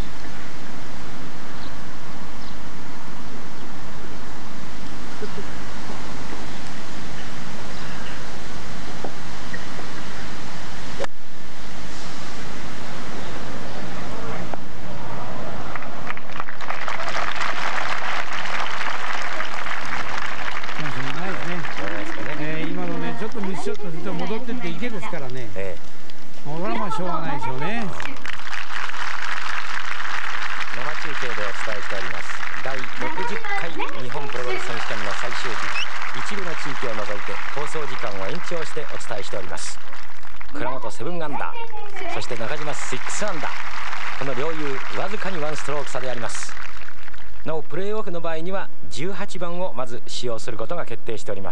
今のね、ちょっとミスショットすると戻ってって池ですからね。これはまあしょうがないでしょうね。 生中継でお伝えしております。第60回日本プロゴルフ選手権の最終日。 一部の地域を除いて放送時間を延長してお伝えしております。倉本7アンダー、そして中島6アンダー、この両雄わずかに1ストローク差であります。なおプレーオフの場合には18番をまず使用することが決定しております。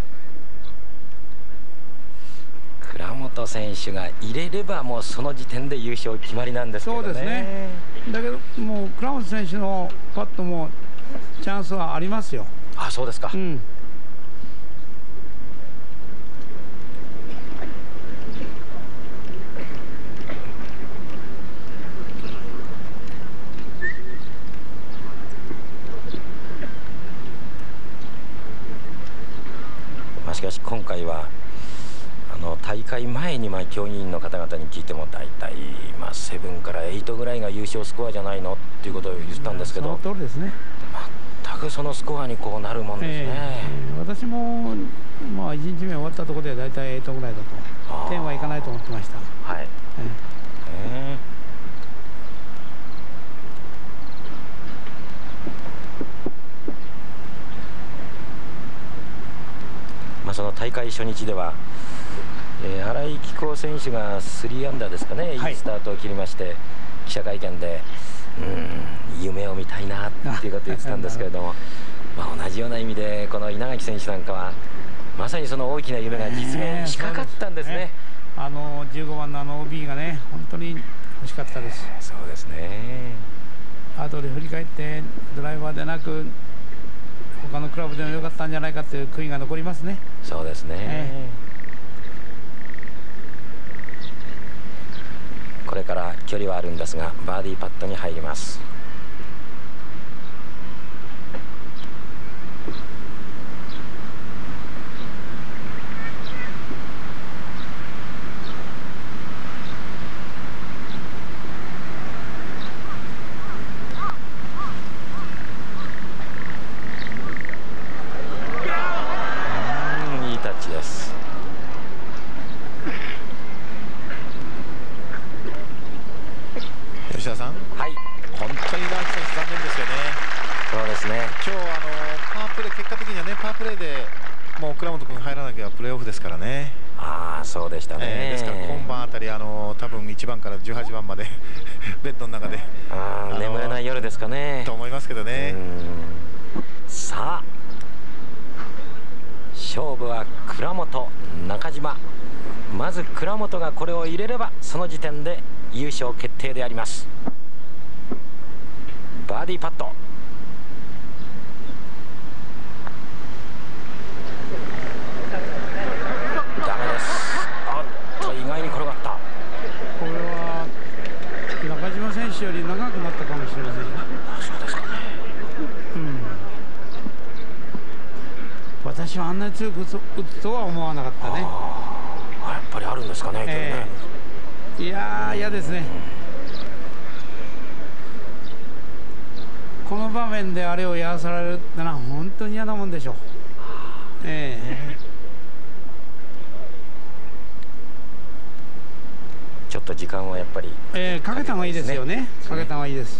倉本選手が入れればもうその時点で優勝決まりなんですけどね。 そうですね。だけどもう倉本選手のパットもチャンスはありますよ。 あ、そうですか。しかし今回は大会前に競技員の方々に聞いても大体7から8ぐらいが優勝スコアじゃないのっていうことを言ったんですけど、 その通りですね。 全くそのスコアにこうなるもんですね。 私も1日目終わったところで大体8ぐらいだと、10はいかないと思ってました。はい。 その大会初日では、新井貴子選手が3アンダーですかね、いいスタートを切りまして、記者会見で夢を見たいなっていうことを言ってたんですけれども、同じような意味でこの稲垣選手なんかはまさにその大きな夢が実現しかかったんですね。 15番のOB がね、本当に欲しかったです。 そうですね。 後で振り返ってドライバーでなく他のクラブでも良かったんじゃないかという悔いが残りますね。 そうですね。これから距離はあるんですがバーディーパットに入ります。そうでしたね。 ですから今晩あたり多分1番から18番までベッドの中で眠れない夜ですかねと思いますけどね。 さあ勝負は倉本中島、まず倉本がこれを入れればその時点で優勝決定であります。バーディーパット。 選手より長くなったかもしれません。 そうですかね。 私はあんなに強く打つとは思わなかったね。 やっぱりあるんですかね。 いやー、嫌ですね。この場面であれをやらされるってのは本当に嫌なもんでしょう。 ちょっと時間をやっぱりかけた方がいいですよね。かけた方がいいです。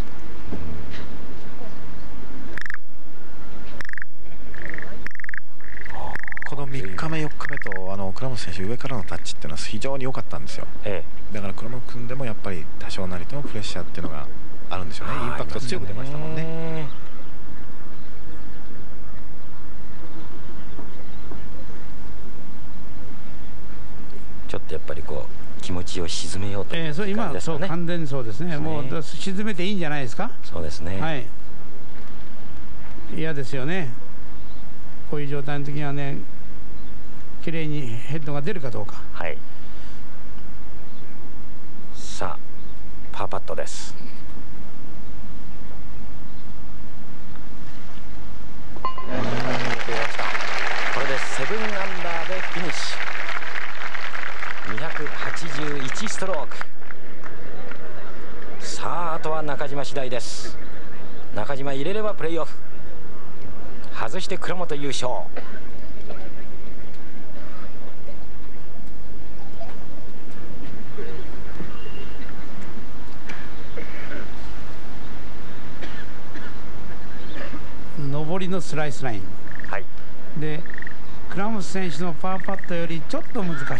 この3日目4日目と倉本選手上からのタッチっていうのは非常に良かったんですよ。だから倉本君でもやっぱり多少なりともプレッシャーっていうのがあるんでしょうね。インパクト強く出ましたもんね。 ちょっとやっぱりこう気持ちを沈めようという感じですかね。 今そう完全にそうですね。もう沈めていいんじゃないですか。 そうですね。 はい。嫌ですよね。こういう状態の時にはね、綺麗にヘッドが出るかどうか。 はい。さあパーパットです。これで7アンダーでフィニッシュ。281ストローク。さああとは中島次第です。中島入れればプレーオフ、外して倉本優勝。 上りのスライスライン、 はい、 で倉本選手のパーパットよりちょっと難しい。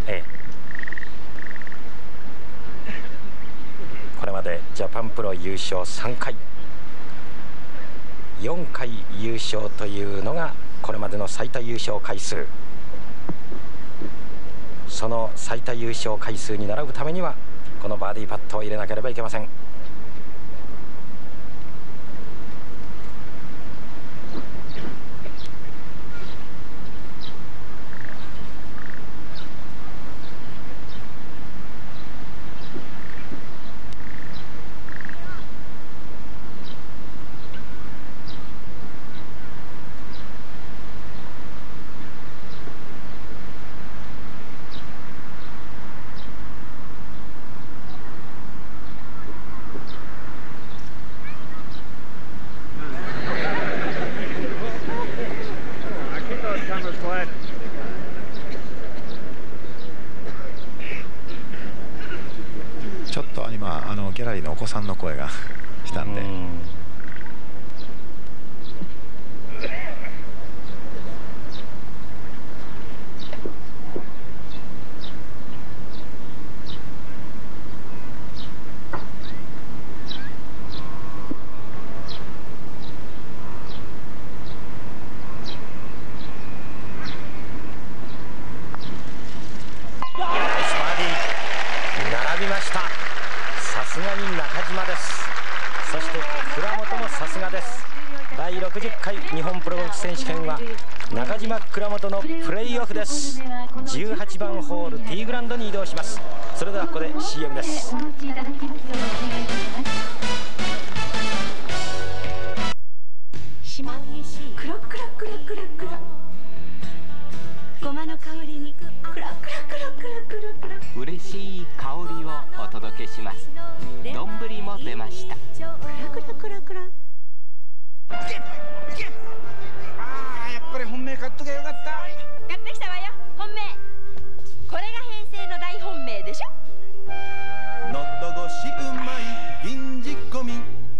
これまでジャパンプロ優勝3回4回優勝というのがこれまでの最多優勝回数。その最多優勝回数に並ぶためにはこのバーディーパットを入れなければいけません。 ちょっと今ギャラリーのお子さんの声がしたんで。 さすがに中島です。そして倉本もさすがです。第60回日本プロゴルフ選手権は中島倉本のプレーオフです。18番ホールティーグラウンドに移動します。それではここで CM です。 クラクラクラクラクラごまの香りにクラクラクラクラクラクラ嬉しい香りをお届けします。丼も出ました。 クラクラクラクラ。 ああ、やっぱり本命買っときゃよかった。 買ってきたわよ、本命。これが平成の大本命でしょ。 のど越しうまい銀仕込み。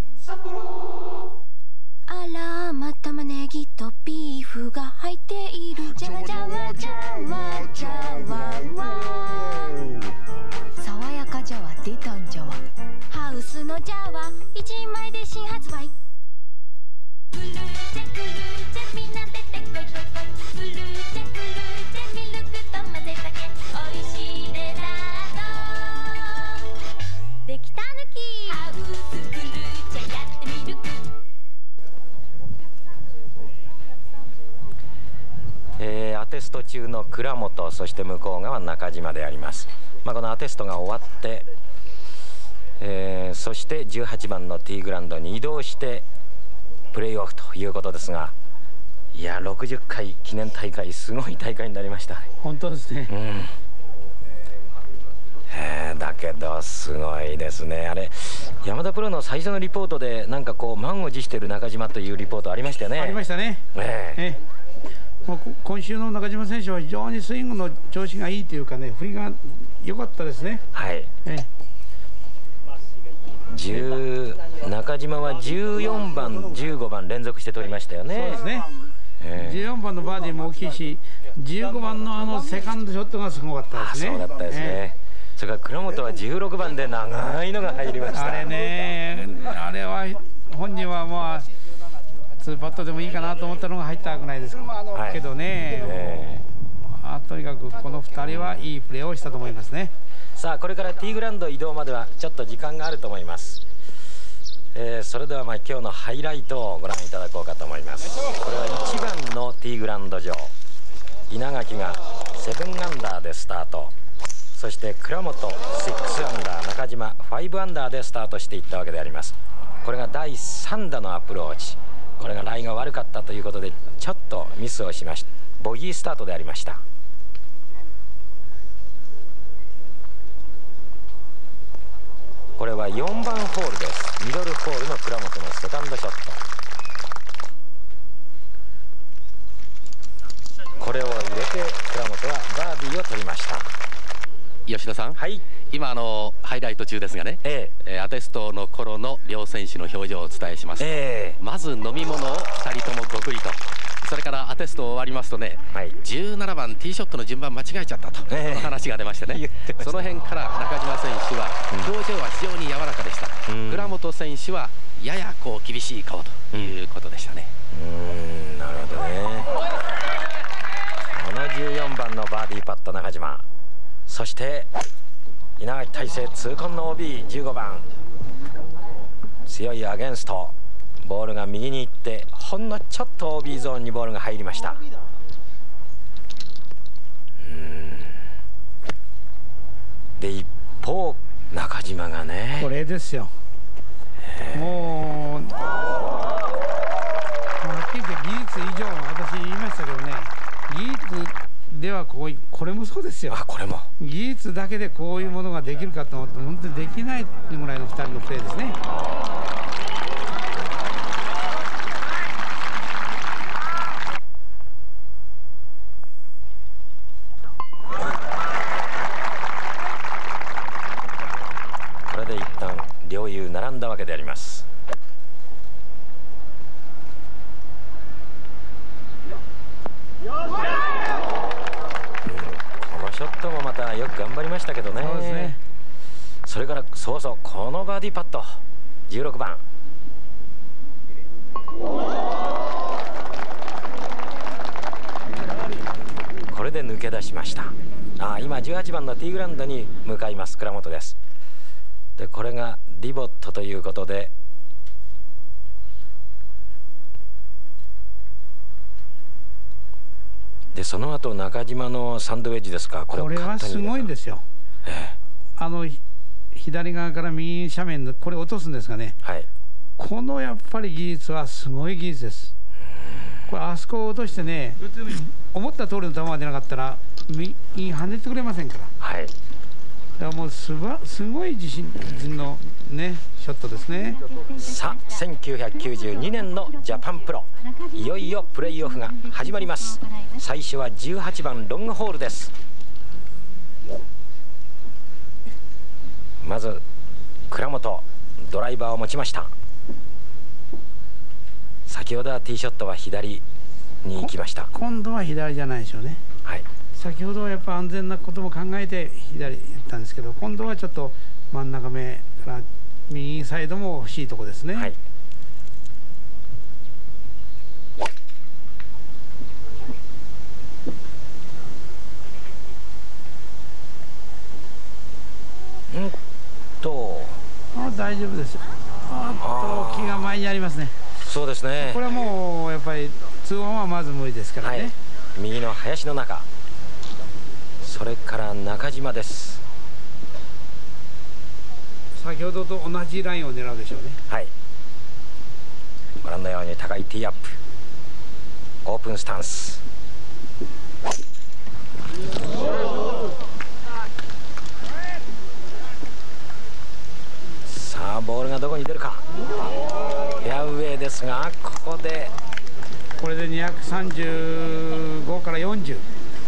あら、玉ねぎとビーフが入っている。ジャワジャワジャワジャワワ。爽やかジャワ出たんじゃわ。ハウスのジャワ1枚で新発売。フルーチェフルーチェみんな出てこいこいこい。フルーチェフルーチェミルクと混ぜたけおいしいデザートできたぬき。ハウスフルーチェやってみる。 アテスト中の倉本、そして向こう側中島であります。このアテストが終わって、そして18番のティーグラウンドに移動してプレーオフということですが、いや60回記念大会、すごい大会になりました。 本当ですね。 だけどすごいですね。あれ山田プロの最初のリポートでなんかこう満を持している中島というリポートありましたよね。 ありましたね。今週の中島選手は非常にスイングの調子がいいというかね、振りが良かったですね。 はい。中島は14番、15番連続して取りましたよね。 そうですね。14番のバーディーも大きいし、15番のセカンドショットがすごかったですね。 そうだったですね。それから倉本は16番で長いのが入りました。 あれね、あれは本人はまあ2パットでもいいかなと思ったのが入ったわけないですけどね。とにかくこの2人はいいプレーをしたと思いますね。 さあこれからティーグラウンド移動まではちょっと時間があると思います。それでは今日のハイライトをご覧いただこうかと思います。これは1番のティーグラウンド上、稲垣が7アンダーでスタート、そして倉本6アンダー、中島5アンダーでスタートしていったわけであります。これが第3打のアプローチ、これがライが悪かったということでちょっとミスをしました。ボギースタートでありました。これは4番ホールです。ミドルホールの倉本のセカンドショット、これを入れて倉本はバーディーを取りました。 吉田さん、はい、今ハイライト中ですがね、アテストの頃の両選手の表情をお伝えします。まず飲み物を2人ともごくりと、それからアテスト終わりますとね、はい、17番ティーショットの順番間違えちゃったと、この話が出ましてね、その辺から中島選手は表情は非常に柔らかでした。倉本選手はややこう厳しい顔ということでしたね。 なるほどね。この14番のバーディーパット、中島。そして稲垣大成痛恨の OB15 番、強いアゲンスト、ボールが右に行ってほんのちょっと OB ゾーンにボールが入りました。で一方中島がね、 これですよ。もうはっきり言って技術以上、私言いましたけどね、技術ではこれもそうですよ。 これも技術だけでこういうものができるかと思って本当にできないぐらいの2人のプレーですね。 これで一旦両雄並んだわけであります。ショットもまたよく頑張りましたけどね。そうですね。それからそうそう、このバーディーパット16番、これで抜け出しました。今18番のティーグラウンドに向かいます倉本です。でこれがリボットということで、でその後中島のサンドウェッジですか。 これはすごいんですよ。左側から右斜面のこれ落とすんですがね、はい、このやっぱり技術はすごい技術です。これあそこを落としてね、思った通りの球が出なかったら右に跳ねてくれませんから。はい。だからもうすごい自信のねショットですね。 さあ1992年のジャパンプロ、いよいよプレーオフが始まります。最初は18番ロングホールです。まず倉本ドライバーを持ちました。先ほどはティーショットは左に行きました。 今度は左じゃないでしょうね。はい。先ほどはやっぱ安全なことも考えて左行ったんですけど、今度はちょっと真ん中目から右サイドも欲しいとこですね。はい。大丈夫です。木が前にありますね。 そうですね。 これはもうやっぱり2オンはまず無理ですからね。はい、 右の林の中、それから中島です。 先ほどと同じラインを狙うでしょうね。はい。 ご覧のように高いティーアップ、オープンスタンス。さあボールがどこに出るか。フェアウェイですが、これで235から40。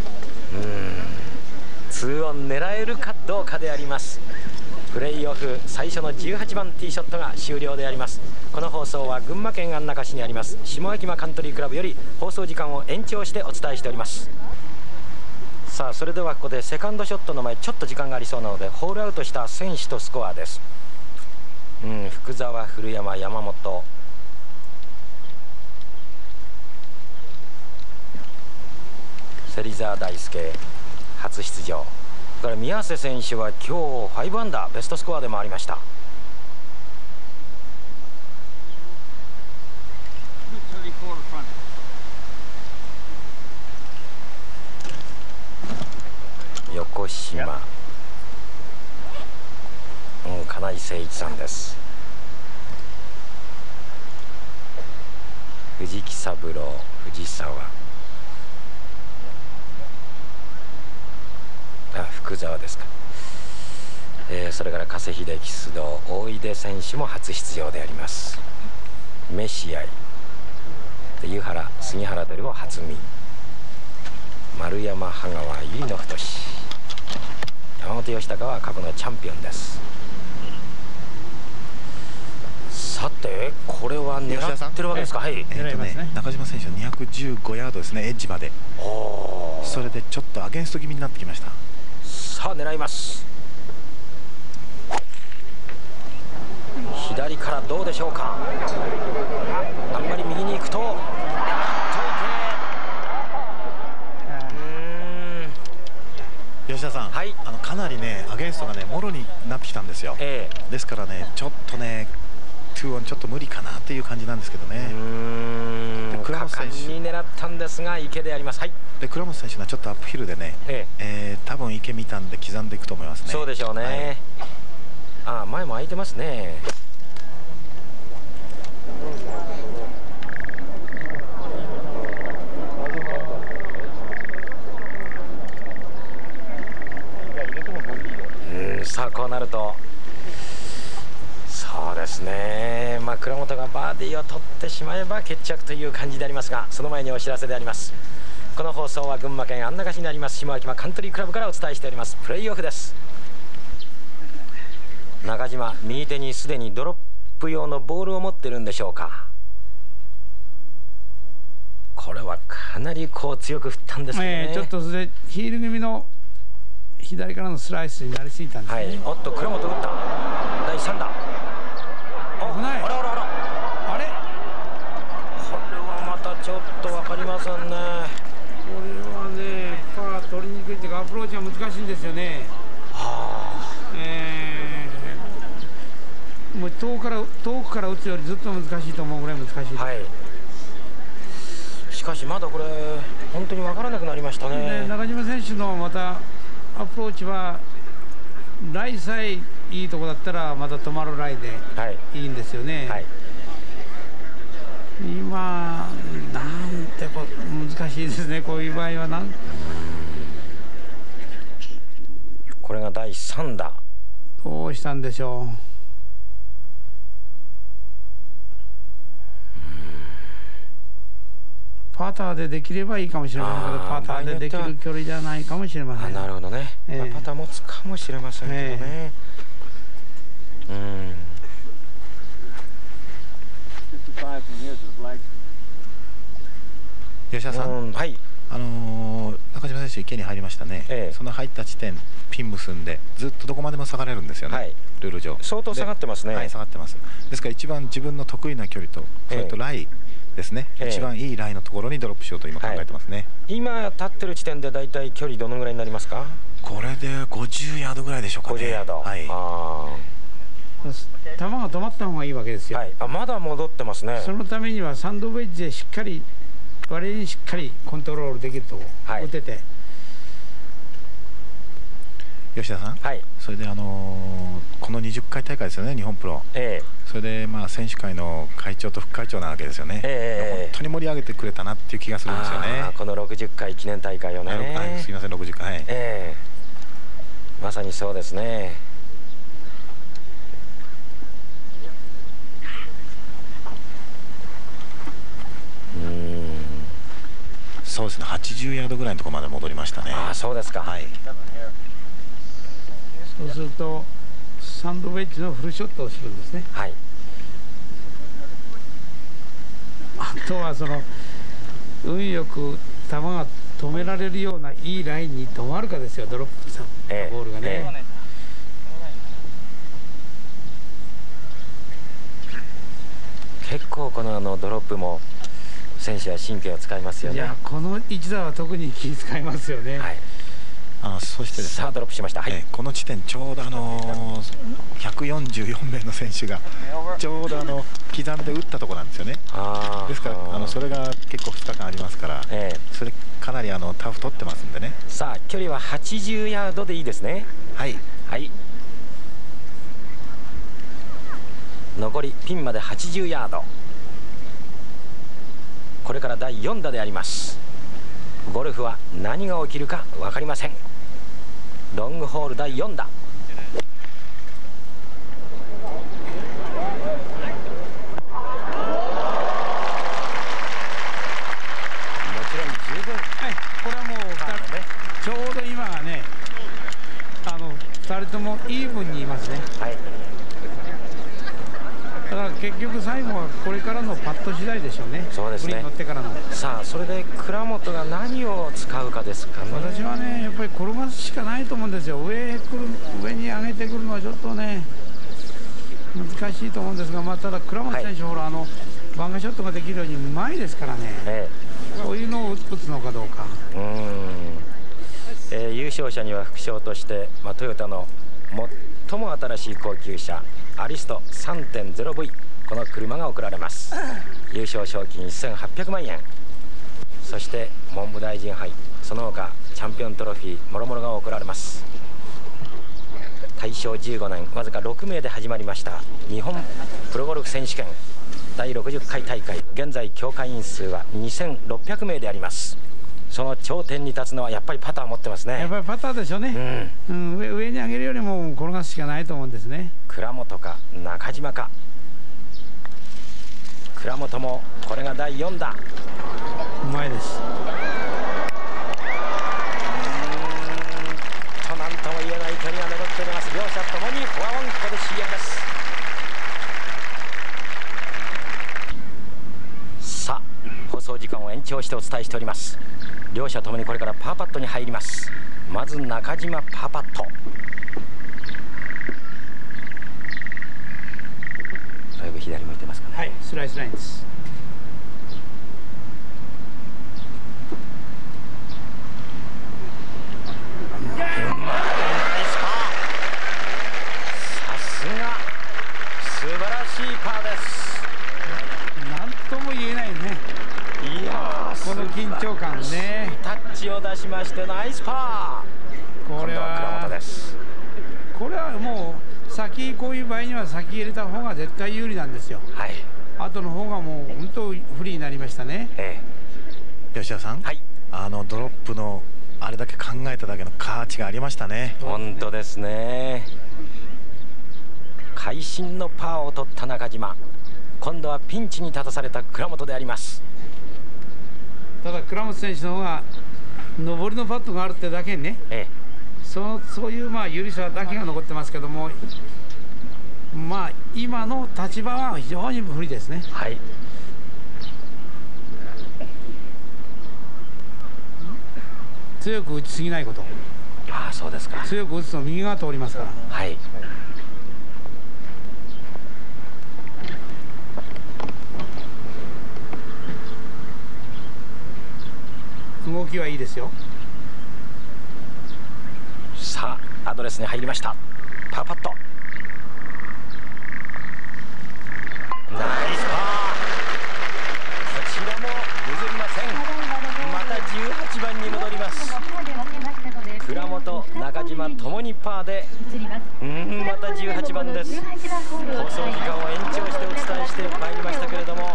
2オン狙えるかどうかであります。プレーオフ最初の18番ティーショットが終了であります。この放送は群馬県安中市にあります下秋間カントリークラブより放送時間を延長してお伝えしております。さあそれではここでセカンドショットの前、ちょっと時間がありそうなのでホールアウトした選手とスコアです。福澤、古山、山本、芹澤大輔初出場。それから宮瀬選手は今日5アンダーベストスコアでもありました。横島、金井誠一さんです。藤木三郎、藤沢、福澤ですか。それから加瀬秀樹、須藤、大出選手も初出場であります。メシアイ、湯原、杉原デルゴ、初見、丸山、羽川、入野太。さあボールがどこに出るか。 山本義孝は過去のチャンピオンです。さてこれは狙ってるわけですか。はい、 中島選手は215ヤードですね、エッジまで。それでちょっとアゲンスト気味になってきました。 さあ狙います。左からどうでしょうか。あんまり右に行くと吉田さん、はい、かなりねアゲンストがねもろになってきたんですよ。ですからねちょっとね2オンちょっと無理かなという感じなんですけどね。 倉本選手に狙ったんですが池であります。はい、 で倉本選手はちょっとアップヒルでね、多分池見たんで刻んでいくと思いますね。 そうでしょうね。はい、前も空いてますね。さあこうなるとそうですね、倉本がバーディーを取ってしまえば決着という感じでありますが、その前にお知らせであります。この放送は群馬県安中市にあります下秋間カントリークラブからお伝えしておりますプレーオフです。中島右手にすでにドロップ用のボールを持ってるんでしょうか。これはかなりこう強く振ったんですね。 ちょっとそれヒール気味の左からのスライスになりすぎたんですね。はい、 おっと倉本打った第3打。 危ない。 あれこれはまたちょっと分かりませんね。 これはねパー取りにくいっていうかアプローチが難しいんですよね。もう遠くから打つよりずっと難しいと思うぐらい難しいです。はい、 しかしまだこれ本当に分からなくなりましたね。 中島選手のまたアプローチはライさえいいとこだったらまた止まるライでいいんですよね。はい、今なんて難しいですね、こういう場合は。 これが第3打。 どうしたんでしょう。パターでできればいいかもしれませんけど、パターでできる距離じゃないかもしれません。 なるほどね、パター持つかもしれませんけどね。 吉田さん、はい、中島選手池に入りましたね。その入った地点ピン結んでずっとどこまでも下がれるんですよね。はい、ルール上相当下がってますね。 はい、下がってます。ですから一番自分の得意な距離とそれとライですね、一番いいラインのところにドロップしようと今考えてますね。 今立ってる地点でだいたい距離どのぐらいになりますか。 これで50ヤードぐらいでしょうかね。 50ヤード。はい。 球が止まった方がいいわけですよ。はい。 まだ戻ってますね。 そのためにはサンドウェッジでしっかり割にしっかりコントロールできると打てて。 吉田さん、はい、それでこの20回大会ですよね、日本プロ。それで選手会の会長と副会長なわけですよね。本当に盛り上げてくれたなっていう気がするんですよね。 この60回記念大会をね。 すみません、60回。 まさにそうですね。 そうですね、80ヤードぐらいのところまで戻りましたね。 そうですか。はい。 そうするとサンドウェッジのフルショットをするんですね。はい。あとは運よく球が止められるようないいラインに止まるかですよ、ドロップさボールがね。 結構このドロップも選手は神経を使いますよね。 いや、この一打は特に気遣いますよね。はい。 そしてですね、 さあドロップしました。はい、 この地点ちょうど144名の選手がちょうど刻んで打ったところなんですよね。ですからそれが結構2日間ありますから、それかなりタフ取ってますんでね。 さあ距離は80ヤードでいいですね。はいはい。残りピンまで80ヤード。これから第4打であります。ゴルフは何が起きるか分かりません。ロングホール第4打。もちろん十分。はい、これはもうちょうど今がね結局最後はこれからのパット次第でしょうね。 そうですね。 グリーン乗ってからの。 さあそれで倉本が何を使うかですかね。 私はねやっぱり転がすしかないと思うんですよ。上に上げてくるのはちょっとね難しいと思うんですが、ただ倉本選手、ほらバンカーショットができるようにうまいですからね、そういうのを打つのかどうか。 優勝者には副賞として、トヨタの最も新しい高級車アリスト 3.0V この車が贈られます。優勝賞金1800万円、そして文部大臣杯、その他チャンピオントロフィーもろもろが贈られます。大正15年わずか6名で始まりました日本プロゴルフ選手権第60回大会、現在協会員数は2600名であります。その頂点に立つのはやっぱりパターを持ってますね。 やっぱりパターでしょうね、上に上げるよりも転がすしかないと思うんですね。 倉本か中島か。倉本もこれが第4打。 うまいです。 なんとも言えない距離が残っております。両者ともにフォアオン、ここで CM です。さあ放送時間を延長してお伝えしております。両者ともにこれからパーパットに入ります。まず中島パーパット。だいぶ左向いてますかね。 はい、スライスラインです。緊張感ね。 タッチを出しましてナイスパー。これは倉本です。 これはもう先、こういう場合には先入れた方が絶対有利なんですよ。 はい。 後の方がもう本当不利になりましたね。 吉田さん、はい、ドロップのあれだけ考えただけの価値がありましたね。 本当ですね。会心のパーを取った中島、今度はピンチに立たされた倉本であります。 ただ倉本選手の方が上りのパットがあるってだけにね、そういう有利さだけが残ってますけども、今の立場は非常に不利ですね。 はい。 強く打ちすぎないこと。 ああ、そうですか。 強く打つと右側通りますから。 はい。 動きはいいですよ。 さあアドレスに入りました。パーパット。ナイスパー。こちらも譲りません。また18番に戻ります。倉本、中島ともにパーで、また18番です。放送時間を延長してお伝えしてまいりましたけれども、どう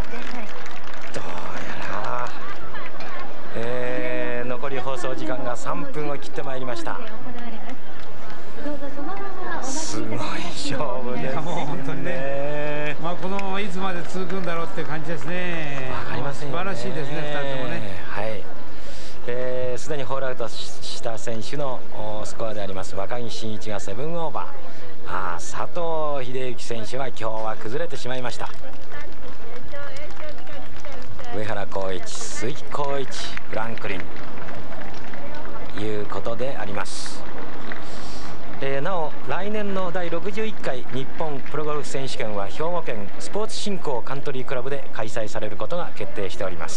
やら残り放送時間が3分を切ってまいりました。すごい勝負ですね。もう本当にね、 このままいつまで続くんだろうって感じですね。 わかりませんよね。 素晴らしいですね、2人ともね。 はい。すでにホールアウトした選手のスコアであります若木真一が7オーバー。佐藤秀幸選手は今日は崩れてしまいました。上原浩一、鈴木浩一、フランクリンいうことであります。なお来年の第61回日本プロゴルフ選手権は兵庫県スポーツ振興カントリークラブで開催されることが決定しております。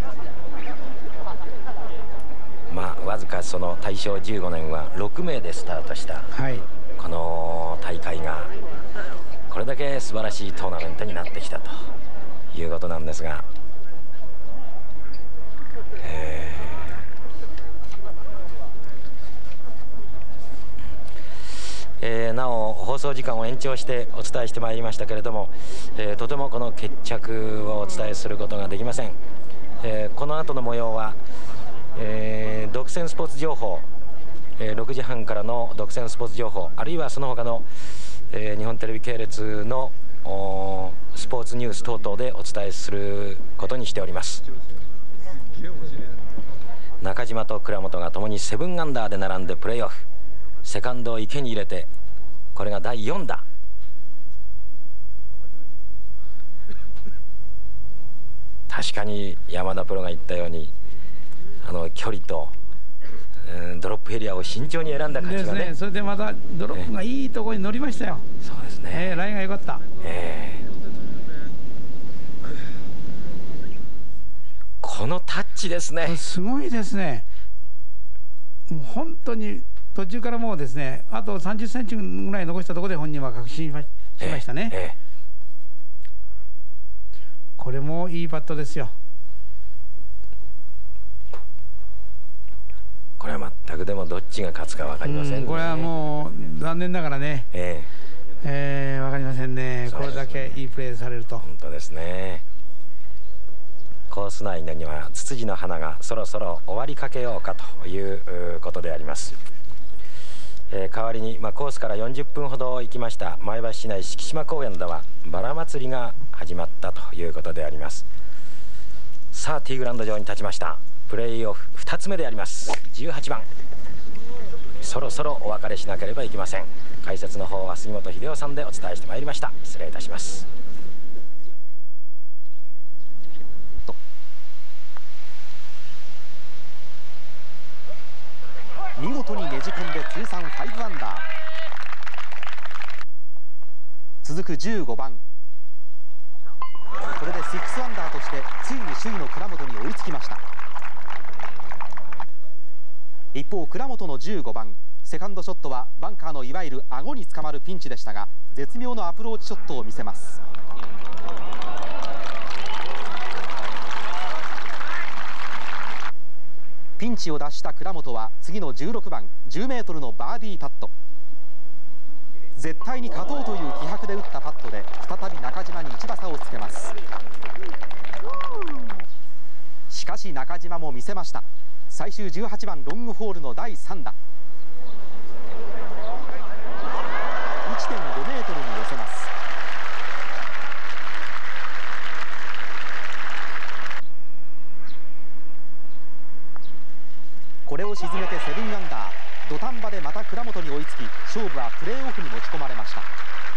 わずかその大正15年は6名でスタートした、この大会がこれだけ素晴らしいトーナメントになってきたということなんですが、なお放送時間を延長してお伝えしてまいりましたけれども、とてもこの決着をお伝えすることができません。この後の模様は、独占スポーツ情報、6時半からの独占スポーツ情報、あるいはその他の、日本テレビ系列のスポーツニュース等々でお伝えすることにしております。中島と倉本がともに7アンダーで並んでプレーオフ、セカンドを池に入れてこれが第4打。 確かに山田プロが言ったように距離とドロップエリアを慎重に選んだ勝ちがね。 それでまたドロップがいいところに乗りましたよ。 そうですね。 ラインが良かった。 このタッチですね。 すごいですね。もう本当に途中からもうですね、あと30センチぐらい残したところで本人は確信しましたね。これもいいパットですよ。 これは全くでもどっちが勝つか分かりませんね。 これはもう残念ながらね、分かりませんね。これだけいいプレーされると。 本当ですね。コース内にはツツジの花がそろそろ終わりかけようかということであります。代わりに、コースから40分ほど行きました前橋市内敷島公園ではバラ祭りが始まったということであります。さあティーグラウンド上に立ちました。プレーオフ2つ目であります18番、そろそろお別れしなければいけません。解説の方は杉本秀夫さんでお伝えしてまいりました。失礼いたします。 見事にねじ込んで通算5アンダー。続く15番、これで6アンダーとしてついに首位の倉本に追いつきました。一方倉本の15番セカンドショットはバンカーのいわゆる顎につかまるピンチでしたが、絶妙のアプローチショットを見せます。ピンチを脱した倉本は次の16番10メートルのバーディーパット。絶対に勝とうという気迫で打ったパットで再び中島に1打差をつけます。しかし中島も見せました。最終18番ロングホールの第3打、 1.5 メートルに寄せます。これを沈めて7アンダー、土壇場でまた倉本に追いつき勝負はプレーオフに持ち込まれました。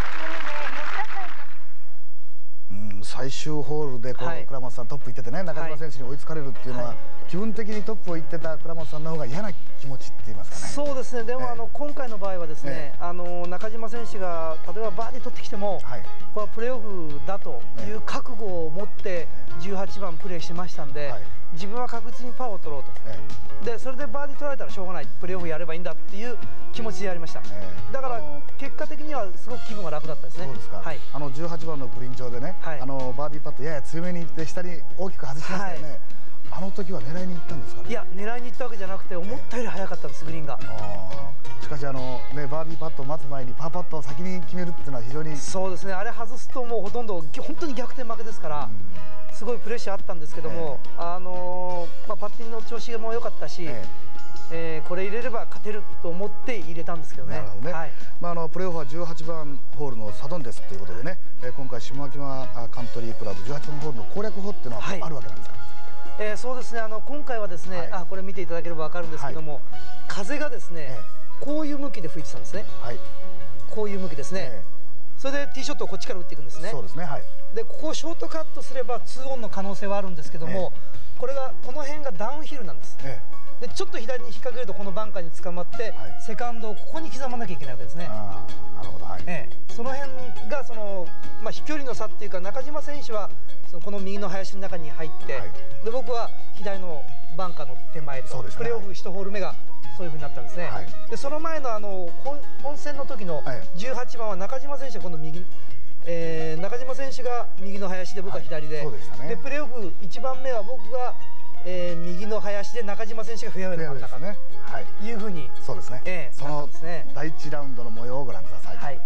最終ホールでこの倉本さんトップ行っててね、中島選手に追いつかれるっていうのは、気分的にトップを行ってた倉本さんの方が嫌な気持ちって言いますかね。 そうですね。でも今回の場合はですね、中島選手が例えばバーディー取ってきても、これはプレーオフだという覚悟を持って18番プレーしてましたんで、自分は確実にパーを取ろうと、でそれでバーディー取られたらしょうがない、プレーオフやればいいんだっていう気持ちでやりました。だから結果的にはすごく気分が楽だったですね。 そうですか。18番のグリーン上でね、バーディーパットやや強めにいって下に大きく外しましたよね。あの時は狙いに行ったんですかね。 いや、狙いに行ったわけじゃなくて、思ったより速かったんです、グリーンが。 しかしバーディーパットを待つ前にパーパットを先に決めるっていうのは非常に。 そうですね。あれ外すともうほとんど本当に逆転負けですから、すごいプレッシャーあったんですけども、パッティングの調子も良かったし、これ入れれば勝てると思って入れたんですけどね。 なるほどね。プレーオフは18番ホールのサドンデスということでね、今回下秋間カントリークラブ18番ホールの攻略法っていうのはあるわけなんですか。 そうですね。今回はですね、これ見ていただければ分かるんですけども、風がですね、こういう向きで吹いてたんですね。こういう向きですね。それでティーショットをこっちから打っていくんですね。 そうですね。 でここをショートカットすれば2オンの可能性はあるんですけども、この辺がダウンヒルなんです。でちょっと左に引っ掛けるとこのバンカーに捕まって、セカンドをここに刻まなきゃいけないわけですね。 なるほど。 その辺が飛距離の差っていうか、中島選手はこの右の林の中に入って、で僕は左のバンカーの手前と、プレーオフ1ホール目がそういうふうになったんですね。でその前の本戦の時の18番は中島選手はこの右、中島選手が右の林で僕は左で、でプレーオフ1番目は僕が右の林で中島選手がフェアウェイの真ん中というふうに。 そうですね。その第1ラウンドの模様をご覧ください。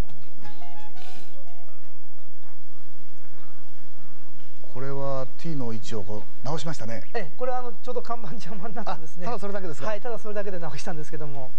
これは T の位置を直しましたね。 これはちょうど看板邪魔になってですね。 ただそれだけですか。 ただそれだけで直したんですけども、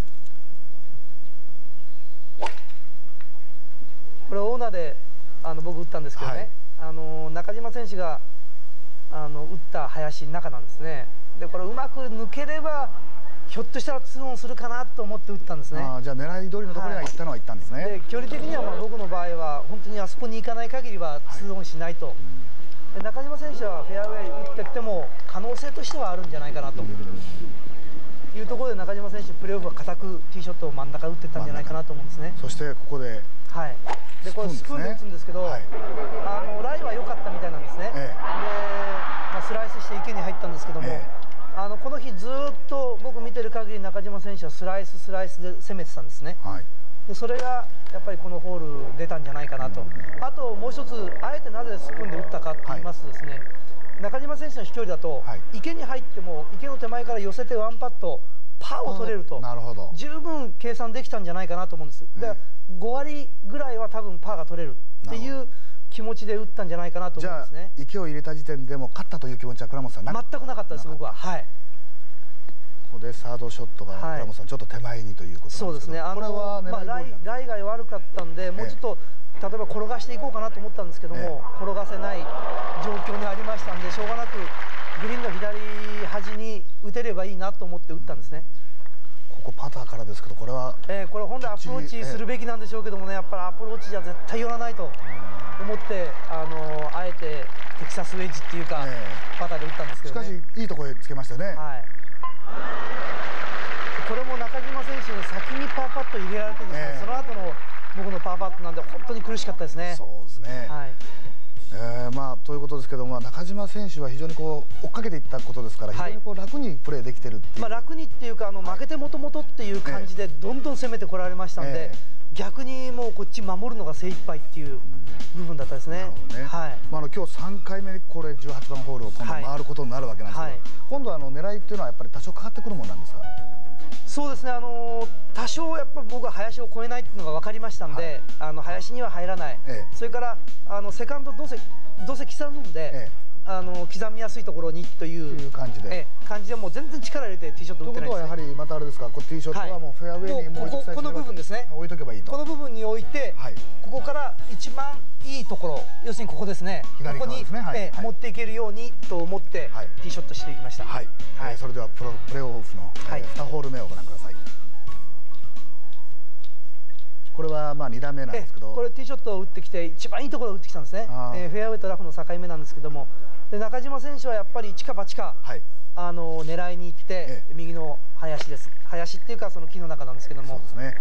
これオーナーで僕打ったんですけどね、中島選手が打った林の中なんですね。でこれうまく抜ければひょっとしたら2オンするかなと思って打ったんですね。 じゃあ狙い通りのところには行ったのは行ったんですね。 で距離的には僕の場合は本当にあそこに行かない限りは2オンしないと中島選手はフェアウェイ打っていっても可能性としてはあるんじゃないかなというところで、中島選手プレーオフは固くティーショットを真ん中打っていったんじゃないかなと思うんですね。 そしてここで、 はい、でこれスプーンで打つんですけど、ライは良かったみたいなんですね。で、スライスして池に入ったんですけども、この日ずっと僕見てる限り中島選手はスライスで攻めてたんですね。でそれがやっぱりこのホール出たんじゃないかなと。あともう一つ、あえてなぜスプーンで打ったかと言いますとですね、中島選手の飛距離だと、池に入っても池の手前から寄せてワンパットパーを取れると十分計算できたんじゃないかなと思うんです。で5割ぐらいは多分パーが取れるっていう気持ちで打ったんじゃないかなと思うんですね。 じゃあ池を入れた時点でも勝ったという気持ちは倉本さん全くなかったです、僕は。はい。 ここでサードショットが倉本さんちょっと手前にということなんですけど、そうですね。これはライが悪かったんで、もうちょっと例えば転がしていこうかなと思ったんですけども、転がせない状況にありましたんで、しょうがなくグリーンの左端に打てればいいなと思って打ったんですね。 ここパターからですけど、これはこれ本来アプローチするべきなんでしょうけどもね、やっぱりアプローチじゃ絶対寄らないと思って、あえてテキサスウェッジっていうか、パターで打ったんですけどね。 しかしいいところへつけましたね。 はい。これも中島選手に先にパーパット入れられてですね、その後の僕のパーパットなんで本当に苦しかったですね。 そうですね。はい。まあということですけども、中島選手は非常にこう追っかけていったことですから、非常にこう楽にプレーできてるっていう。 楽にっていうか負けてもともとっていう感じでどんどん攻めてこられましたんで、逆にもうこっち守るのが精一杯っていう部分だったですね。 はい。今日3回目これ18番ホールを今度回ることになるわけなんですけど、今度は狙いっていうのはやっぱり多少変わってくるものなんですか。 そうですね、多少やっぱり僕は林を越えないっていうのが分かりましたんで、林には入らない、それからセカンドどうせ刻むんで、刻みやすいところにという感じでもう全然力入れてティーショット打ってないですね。 ということはやはりまたあれですか、ティーショットはもうフェアウェイにもうこの部分ですね、 置いとけばいいと。 この部分に置いて、ここから一番いいところ、要するにここですね、ここに持っていけるようにと思ってティーショットしていきました。 それではプレーオフの2ホール目をご覧ください。これは2打目なんですけど、 これティーショットを打ってきて一番いいところを打ってきたんですね。フェアウェイとラフの境目なんですけども、で中島選手はやっぱり一か八か狙いに行って右の林です。林っていうかその木の中なんですけども、そうですね。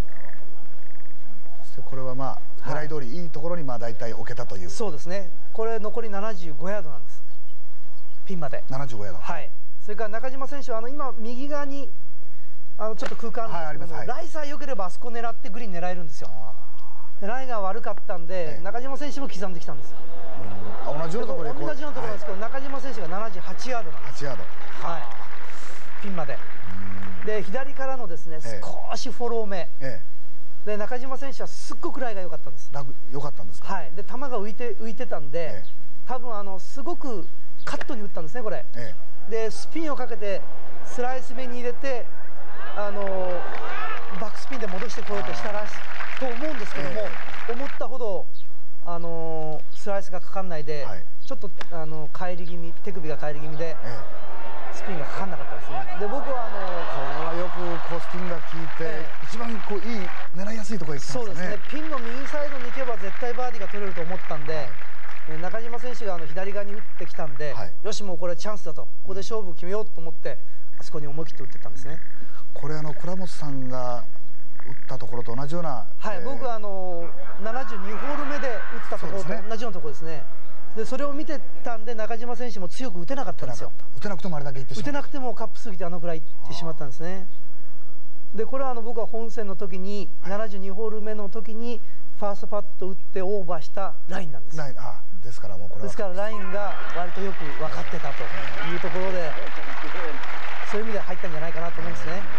そしてこれは狙い通りいいところに大体置けたという。 そうですね。これ残り75ヤードなんです。ピンまで。 75ヤード。 はい。それから中島選手は今右側にちょっと空間あるんですけども、ライさえ良ければあそこ狙ってグリーン狙えるんですよ。ライが悪かったんで、中島選手も刻んできたんです。 同じようなところで同じようなところなんですけど、中島選手が78ヤードなんです。 8ヤード。 はい。ピンまで。で左からのですね、少しフォロー目。で中島選手はすっごくライが良かったんです。 良かったんですか。 はい。で球が浮いてたんで、多分すごくカットに打ったんですねこれ。でスピンをかけてスライス目に入れて。バックスピンで戻してこようとしたらと思うんですけども、思ったほどスライスがかかんないで、ちょっと帰り気味、手首が帰り気味でスピンがかかんなかったですね。で僕はこれはよくスピンが効いて、一番いい狙いやすいところへ行ったんですね。 そうですね。ピンの右サイドに行けば絶対バーディーが取れると思ったんで、中島選手が左側に打ってきたんで、よしもうこれチャンスだと、ここで勝負決めようと思ってあそこに思い切って打ってったんですね。 これ倉本さんが打ったところと同じような、 僕は72ホール目で打ったところと同じようなところですね。でそれを見てたんで中島選手も強く打てなかったんですよ。 打てなくてもあれだけいってしまった。 打てなくてもカップ過ぎてぐらいいってしまったんですね。でこれは僕は本戦の時に72ホール目の時にファーストパット打ってオーバーしたラインなんです。 ですからもうこれはですからラインが割とよく分かってたというところで、そういう意味で入ったんじゃないかなと思うんですね。